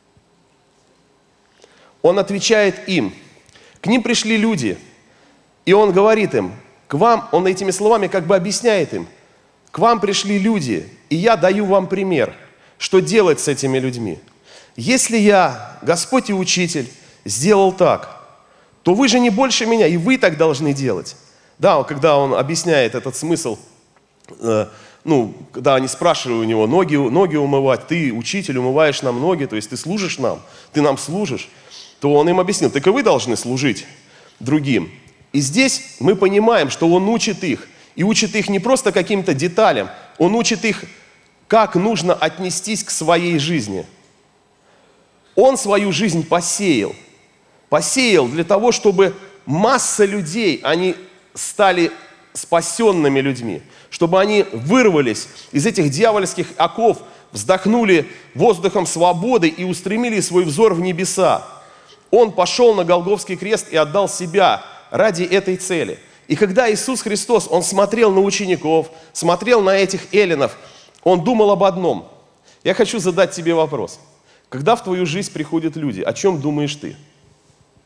Он отвечает им. К ним пришли люди, и Он говорит им, к вам, Он этими словами как бы объясняет им, к вам пришли люди, и я даю вам пример, что делать с этими людьми. Если я, Господь и Учитель, сделал так, то вы же не больше меня, и вы так должны делать. Да, когда Он объясняет этот смысл, когда они спрашивают у Него, ноги умывать, ты, Учитель, умываешь нам ноги, то есть ты служишь нам, ты нам служишь, то Он им объяснил, так и вы должны служить другим. И здесь мы понимаем, что Он учит их, и учит их не просто каким-то деталям, Он учит их, как нужно отнестись к своей жизни. Он свою жизнь посеял. Посеял для того, чтобы масса людей, они стали спасенными людьми. Чтобы они вырвались из этих дьявольских оков, вздохнули воздухом свободы и устремили свой взор в небеса. Он пошел на Голгофский крест и отдал себя ради этой цели. И когда Иисус Христос, Он смотрел на учеников, смотрел на этих эллинов, Он думал об одном. Я хочу задать тебе вопрос. Когда в твою жизнь приходят люди, о чем думаешь ты?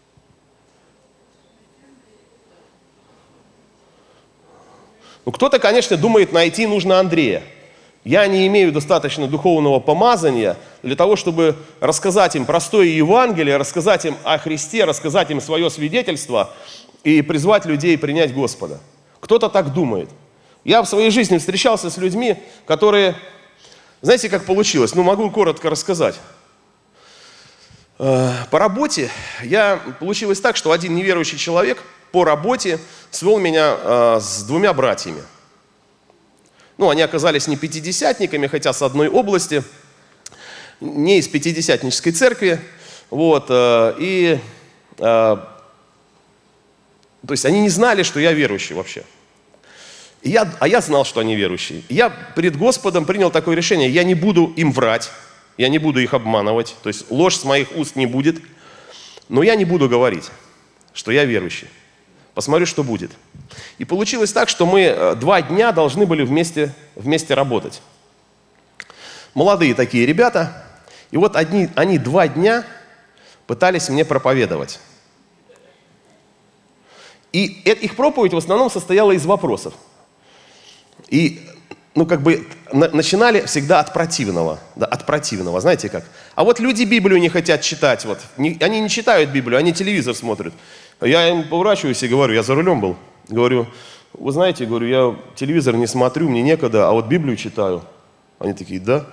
Ну, кто-то, конечно, думает, найти нужно Андрея. Я не имею достаточно духовного помазания для того, чтобы рассказать им простое Евангелие, рассказать им о Христе, рассказать им свое свидетельство и призвать людей принять Господа. Кто-то так думает. Я в своей жизни встречался с людьми, которые, знаете, как получилось? Ну, могу коротко рассказать. По работе получилось так, что один неверующий человек по работе свел меня с двумя братьями. Ну, они оказались не пятидесятниками, хотя с одной области, не из пятидесятнической церкви. Вот, то есть они не знали, что я верующий вообще. А я знал, что они верующие. И я перед Господом принял такое решение: я не буду им врать, я не буду их обманывать, то есть ложь с моих уст не будет, но я не буду говорить, что я верующий. Посмотрю, что будет. И получилось так, что мы 2 дня должны были вместе работать. Молодые такие ребята. И вот они 2 дня пытались мне проповедовать. И их проповедь в основном состояла из вопросов. И, начинали всегда от противного. Да, от противного, знаете как? А вот люди Библию не хотят читать. Они не читают Библию, они телевизор смотрят. Я им поворачиваюсь и говорю, я за рулем был. Говорю, вы знаете, я телевизор не смотрю, мне некогда, а вот Библию читаю. Они такие, да?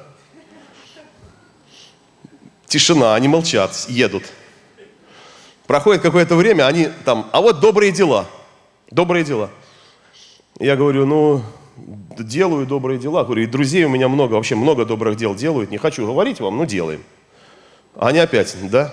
Тишина, они молчат, едут. Проходит какое-то время, они там, а вот добрые дела. Добрые дела. Я говорю, делаю добрые дела. Говорю, и друзей у меня много, вообще много добрых дел делают. Не хочу говорить вам, но делаем. А они опять, да?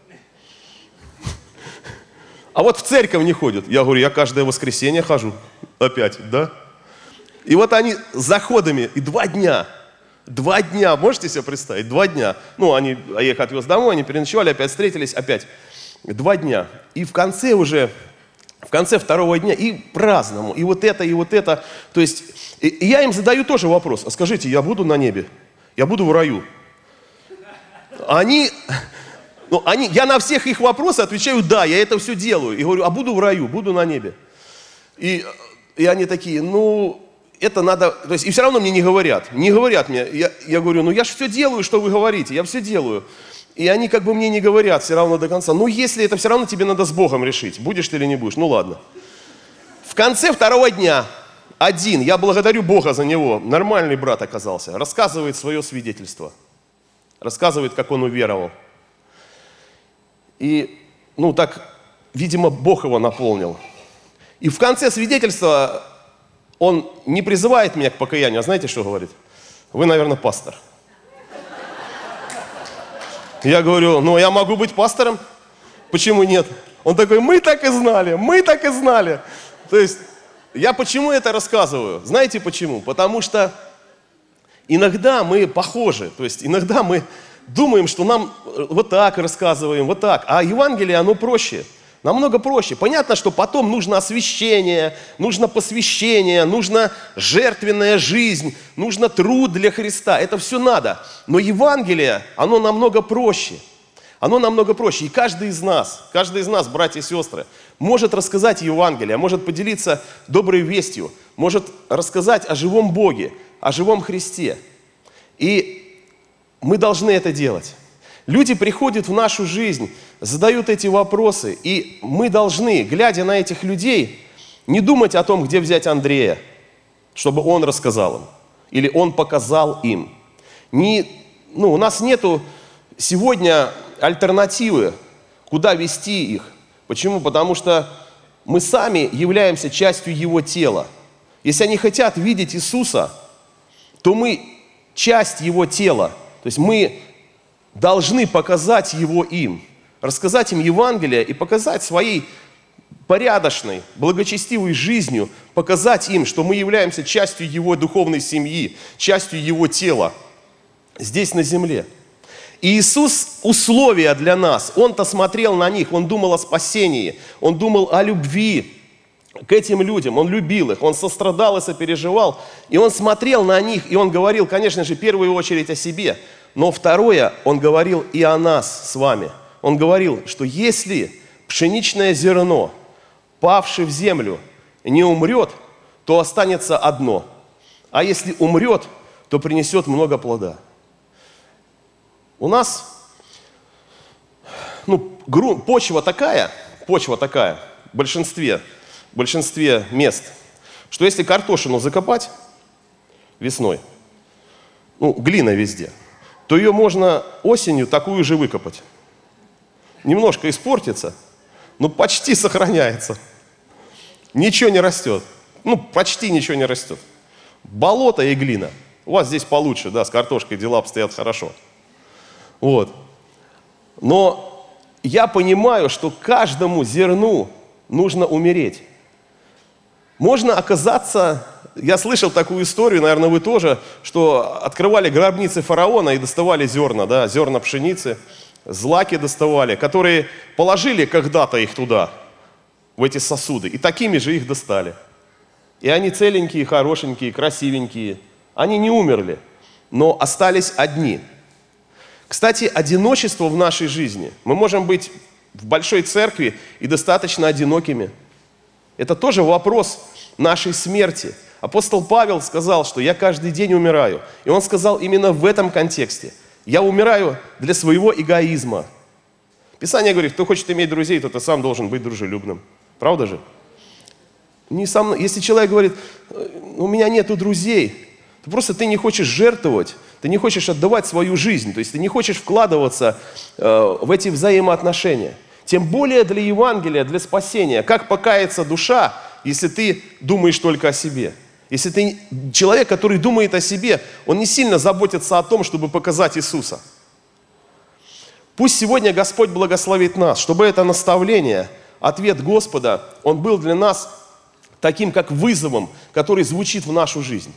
А вот в церковь не ходят. Я говорю, я каждое воскресенье хожу. Опять, да? И вот они с заходами, и 2 дня. 2 дня, можете себе представить? 2 дня. Я их отвез домой, они переночевали, опять встретились, опять. 2 дня. И в конце 2-го дня, и праздному, и вот это. То есть, и я им задаю тоже вопрос. А скажите, я буду на небе? Я буду в раю? Я на всех их вопросы отвечаю, да, я это все делаю. И говорю, а буду в раю, буду на небе. И они такие, это надо, то есть, и все равно мне не говорят мне. Я говорю, я же все делаю, что вы говорите, я все делаю. И они мне не говорят все равно до конца. Если это все равно тебе надо с Богом решить, будешь ты или не будешь, ладно. В конце 2-го дня я благодарю Бога за него, нормальный брат оказался, рассказывает свое свидетельство. Рассказывает, как он уверовал. И, видимо, Бог его наполнил. И в конце свидетельства он не призывает меня к покаянию, а знаете, что говорит? Вы, наверное, пастор. Я говорю, я могу быть пастором? Почему нет? Он такой, мы так и знали. То есть, я почему это рассказываю? Знаете почему? Потому что иногда мы похожи, то есть иногда мы думаем, что нам вот так рассказываем, вот так. А Евангелие, оно проще, намного проще. Понятно, что потом нужно освящение, нужно посвящение, нужна жертвенная жизнь, нужно труд для Христа. Это все надо. Но Евангелие, оно намного проще. Оно намного проще. И каждый из нас, братья и сестры, может рассказать Евангелие, может поделиться доброй вестью, может рассказать о живом Боге, о живом Христе. И мы должны это делать. Люди приходят в нашу жизнь, задают эти вопросы, и мы должны, глядя на этих людей, не думать о том, где взять Андрея, чтобы он рассказал им, или он показал им. У нас нету сегодня альтернативы, куда вести их. Почему? Потому что мы сами являемся частью Его тела. Если они хотят видеть Иисуса, то мы часть Его тела. То есть мы должны показать Его им, рассказать им Евангелие и показать своей порядочной, благочестивой жизнью, показать им, что мы являемся частью Его духовной семьи, частью Его тела здесь на земле. И Иисус условия для нас, Он-то смотрел на них, Он думал о спасении, Он думал о любви к этим людям, Он любил их, Он сострадал и сопереживал, и Он смотрел на них, и Он говорил, конечно же, в первую очередь о себе, но второе, Он говорил и о нас с вами. Он говорил, что если пшеничное зерно, павшее в землю, не умрет, то останется одно. А если умрет, то принесет много плода. У нас почва такая в большинстве мест, что если картошину закопать весной, глина везде, то ее можно осенью такую же выкопать. Немножко испортится, но почти сохраняется. Ничего не растет. Почти ничего не растет. Болото и глина. У вас здесь получше, да, с картошкой дела обстоят хорошо. Вот. Но я понимаю, что каждому зерну нужно умереть. Можно оказаться, я слышал такую историю, наверное, вы тоже, что открывали гробницы фараона и доставали зерна, да, зерна пшеницы, злаки доставали, которые положили когда-то их туда, в эти сосуды, и такими же их достали. И они целенькие, хорошенькие, красивенькие. Они не умерли, но остались одни. Кстати, одиночество в нашей жизни. Мы можем быть в большой церкви и достаточно одинокими. Это тоже вопрос нашей смерти. Апостол Павел сказал, что я каждый день умираю. И он сказал именно в этом контексте. Я умираю для своего эгоизма. Писание говорит, кто хочет иметь друзей, то ты сам должен быть дружелюбным. Правда же? Если человек говорит, у меня нету друзей, то просто ты не хочешь жертвовать, ты не хочешь отдавать свою жизнь, то есть ты не хочешь вкладываться в эти взаимоотношения. Тем более для Евангелия, для спасения. Как покаяться душа, если ты думаешь только о себе? Если ты человек, который думает о себе, он не сильно заботится о том, чтобы показать Иисуса. Пусть сегодня Господь благословит нас, чтобы это наставление, ответ Господа, он был для нас таким, как вызовом, который звучит в нашу жизнь.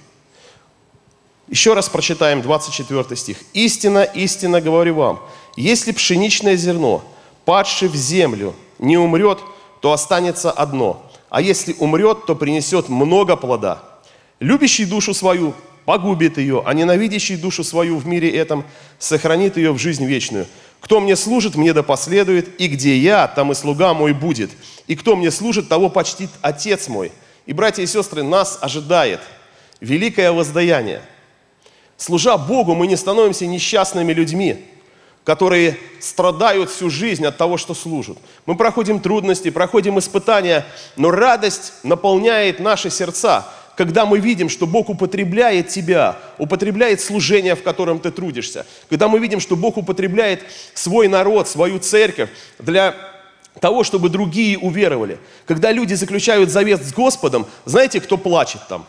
Еще раз прочитаем 24 стих. «Истинно, истинно говорю вам, если пшеничное зерно, падшее в землю, не умрет, то останется одно, а если умрет, то принесет много плода. Любящий душу свою погубит ее, а ненавидящий душу свою в мире этом сохранит ее в жизнь вечную. Кто мне служит, мне да последует, и где я, там и слуга мой будет. И кто мне служит, того почтит Отец мой». И, братья и сестры, нас ожидает великое воздаяние. Служа Богу, мы не становимся несчастными людьми, которые страдают всю жизнь от того, что служат. Мы проходим трудности, проходим испытания, но радость наполняет наши сердца, когда мы видим, что Бог употребляет тебя, употребляет служение, в котором ты трудишься. Когда мы видим, что Бог употребляет свой народ, свою церковь для того, чтобы другие уверовали. Когда люди заключают завет с Господом, знаете, кто плачет там?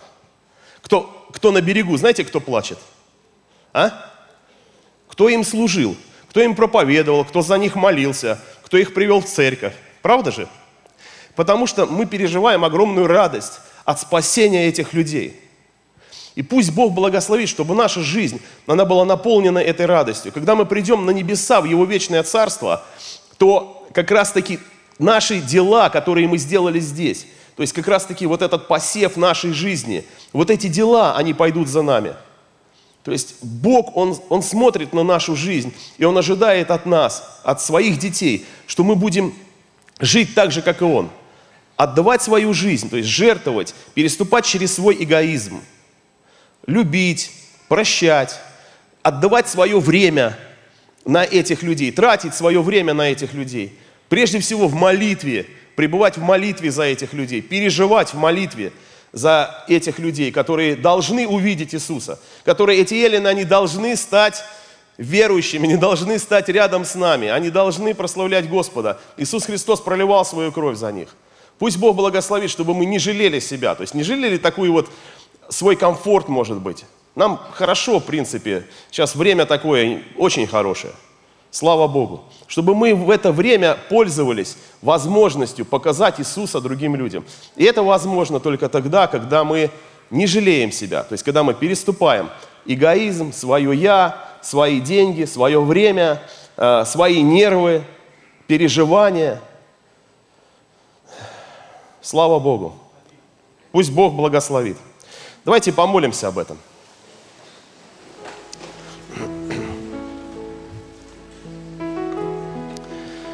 Кто на берегу, знаете, кто плачет? Кто им служил, кто им проповедовал, кто за них молился, кто их привел в церковь. Правда же? Потому что мы переживаем огромную радость от спасения этих людей. И пусть Бог благословит, чтобы наша жизнь, она была наполнена этой радостью. Когда мы придем на небеса, в Его вечное царство, то как раз-таки наши дела, которые мы сделали здесь, то есть как раз-таки вот этот посев нашей жизни, вот эти дела, они пойдут за нами. То есть Бог, Он смотрит на нашу жизнь, и Он ожидает от нас, от своих детей, что мы будем жить так же, как и Он. Отдавать свою жизнь, то есть жертвовать, переступать через свой эгоизм, любить, прощать, отдавать свое время на этих людей, тратить свое время на этих людей. Прежде всего в молитве, пребывать в молитве за этих людей, переживать в молитве за этих людей, которые должны увидеть Иисуса, которые эти эллины, они должны стать верующими, они должны стать рядом с нами, они должны прославлять Господа. Иисус Христос проливал свою кровь за них. Пусть Бог благословит, чтобы мы не жалели себя, то есть не жалели такой вот свой комфорт, может быть. Нам хорошо, в принципе, сейчас время такое очень хорошее. Слава Богу. Чтобы мы в это время пользовались возможностью показать Иисуса другим людям. И это возможно только тогда, когда мы не жалеем себя. То есть, когда мы переступаем эгоизм, свое «я», свои деньги, свое время, свои нервы, переживания. Слава Богу. Пусть Бог благословит. Давайте помолимся об этом.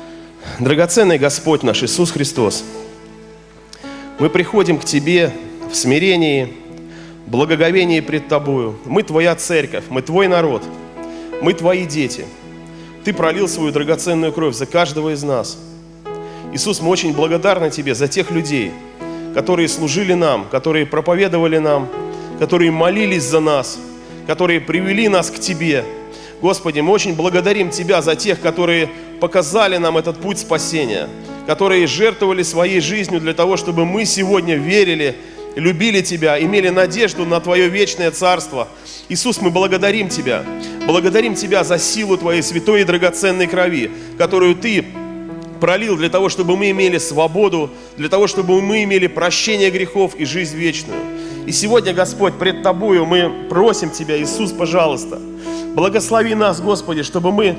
Драгоценный Господь наш Иисус Христос, мы приходим к Тебе в в смирении, благоговении пред Тобою. Мы Твоя церковь, мы Твой народ, мы Твои дети. Ты пролил свою драгоценную кровь за каждого из нас. Иисус, мы очень благодарны Тебе за тех людей, которые служили нам, которые проповедовали нам, которые молились за нас, которые привели нас к Тебе. Господи, мы очень благодарим Тебя за тех, которые показали нам этот путь спасения, которые жертвовали своей жизнью для того, чтобы мы сегодня верили, любили Тебя, имели надежду на Твое вечное Царство. Иисус, мы благодарим Тебя за силу Твоей святой и драгоценной крови, которую Ты пролил для того, чтобы мы имели свободу, для того, чтобы мы имели прощение грехов и жизнь вечную. И сегодня, Господь, пред Тобою мы просим Тебя, Иисус, пожалуйста, благослови нас, Господи, чтобы мы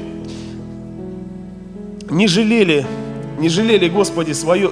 не жалели, Господи,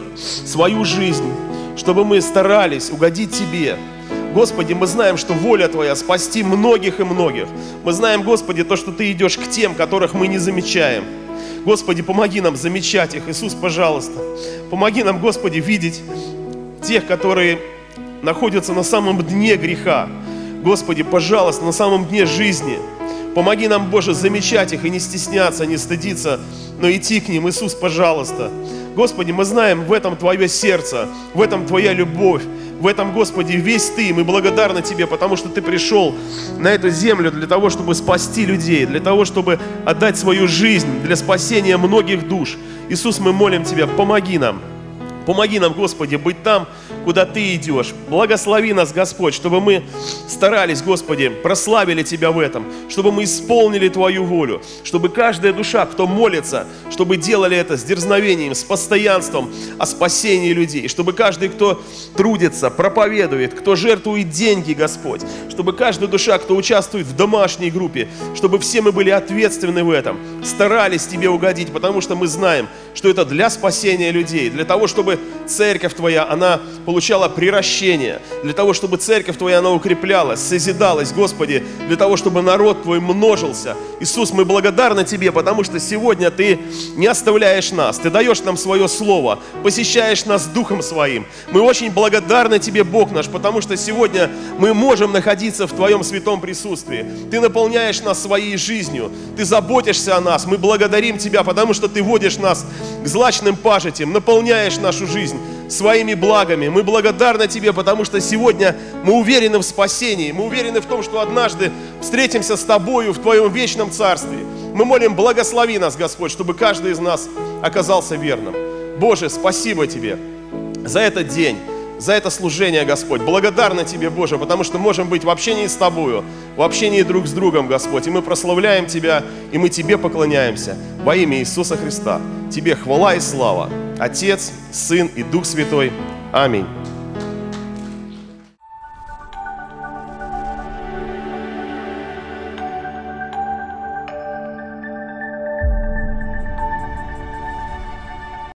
свою жизнь, чтобы мы старались угодить Тебе. Господи, мы знаем, что воля Твоя спасти многих и многих. Мы знаем, Господи, то, что Ты идешь к тем, которых мы не замечаем. Господи, помоги нам замечать их. Иисус, пожалуйста, помоги нам, Господи, видеть тех, которые находятся на самом дне греха. Господи, пожалуйста, на самом дне жизни. Помоги нам, Боже, замечать их и не стесняться, не стыдиться, но идти к ним. Иисус, пожалуйста. Господи, мы знаем, в этом Твое сердце, в этом Твоя любовь, в этом, Господи, весь Ты. Мы благодарны Тебе, потому что Ты пришел на эту землю для того, чтобы спасти людей, для того, чтобы отдать свою жизнь для спасения многих душ. Иисус, мы молим Тебя, помоги нам. Помоги нам, Господи, быть там, куда Ты идешь. Благослови нас, Господь, чтобы мы старались, Господи, прославили Тебя в этом, чтобы мы исполнили Твою волю, чтобы каждая душа, кто молится, чтобы делали это с дерзновением, с постоянством о спасении людей, чтобы каждый, кто трудится, проповедует, кто жертвует деньги, Господь, чтобы каждая душа, кто участвует в домашней группе, чтобы все мы были ответственны в этом, старались Тебе угодить, потому что мы знаем, что это для спасения людей, для того, чтобы церковь Твоя, она получала приращение, для того, чтобы церковь Твоя, она укреплялась, созидалась, Господи, для того, чтобы народ Твой множился. Иисус, мы благодарны Тебе, потому что сегодня Ты не оставляешь нас, Ты даешь нам свое слово, посещаешь нас Духом Своим. Мы очень благодарны Тебе, Бог наш, потому что сегодня мы можем находиться в Твоем святом присутствии. Ты наполняешь нас своей жизнью, Ты заботишься о нас. Мы благодарим Тебя, потому что Ты водишь нас к злачным пажитям, наполняешь нашу жизнь своими благами. Мы благодарны Тебе, потому что сегодня мы уверены в спасении, мы уверены в том, что однажды встретимся с Тобою в Твоем вечном Царстве. Мы молим, благослови нас, Господь, чтобы каждый из нас оказался верным. Боже, спасибо Тебе за этот день, за это служение, Господь. Благодарны Тебе, Боже, потому что можем быть в общении с Тобою, в общении друг с другом, Господь. И мы прославляем Тебя, и мы Тебе поклоняемся во имя Иисуса Христа. Тебе хвала и слава, Отец, Сын и Дух Святой. Аминь.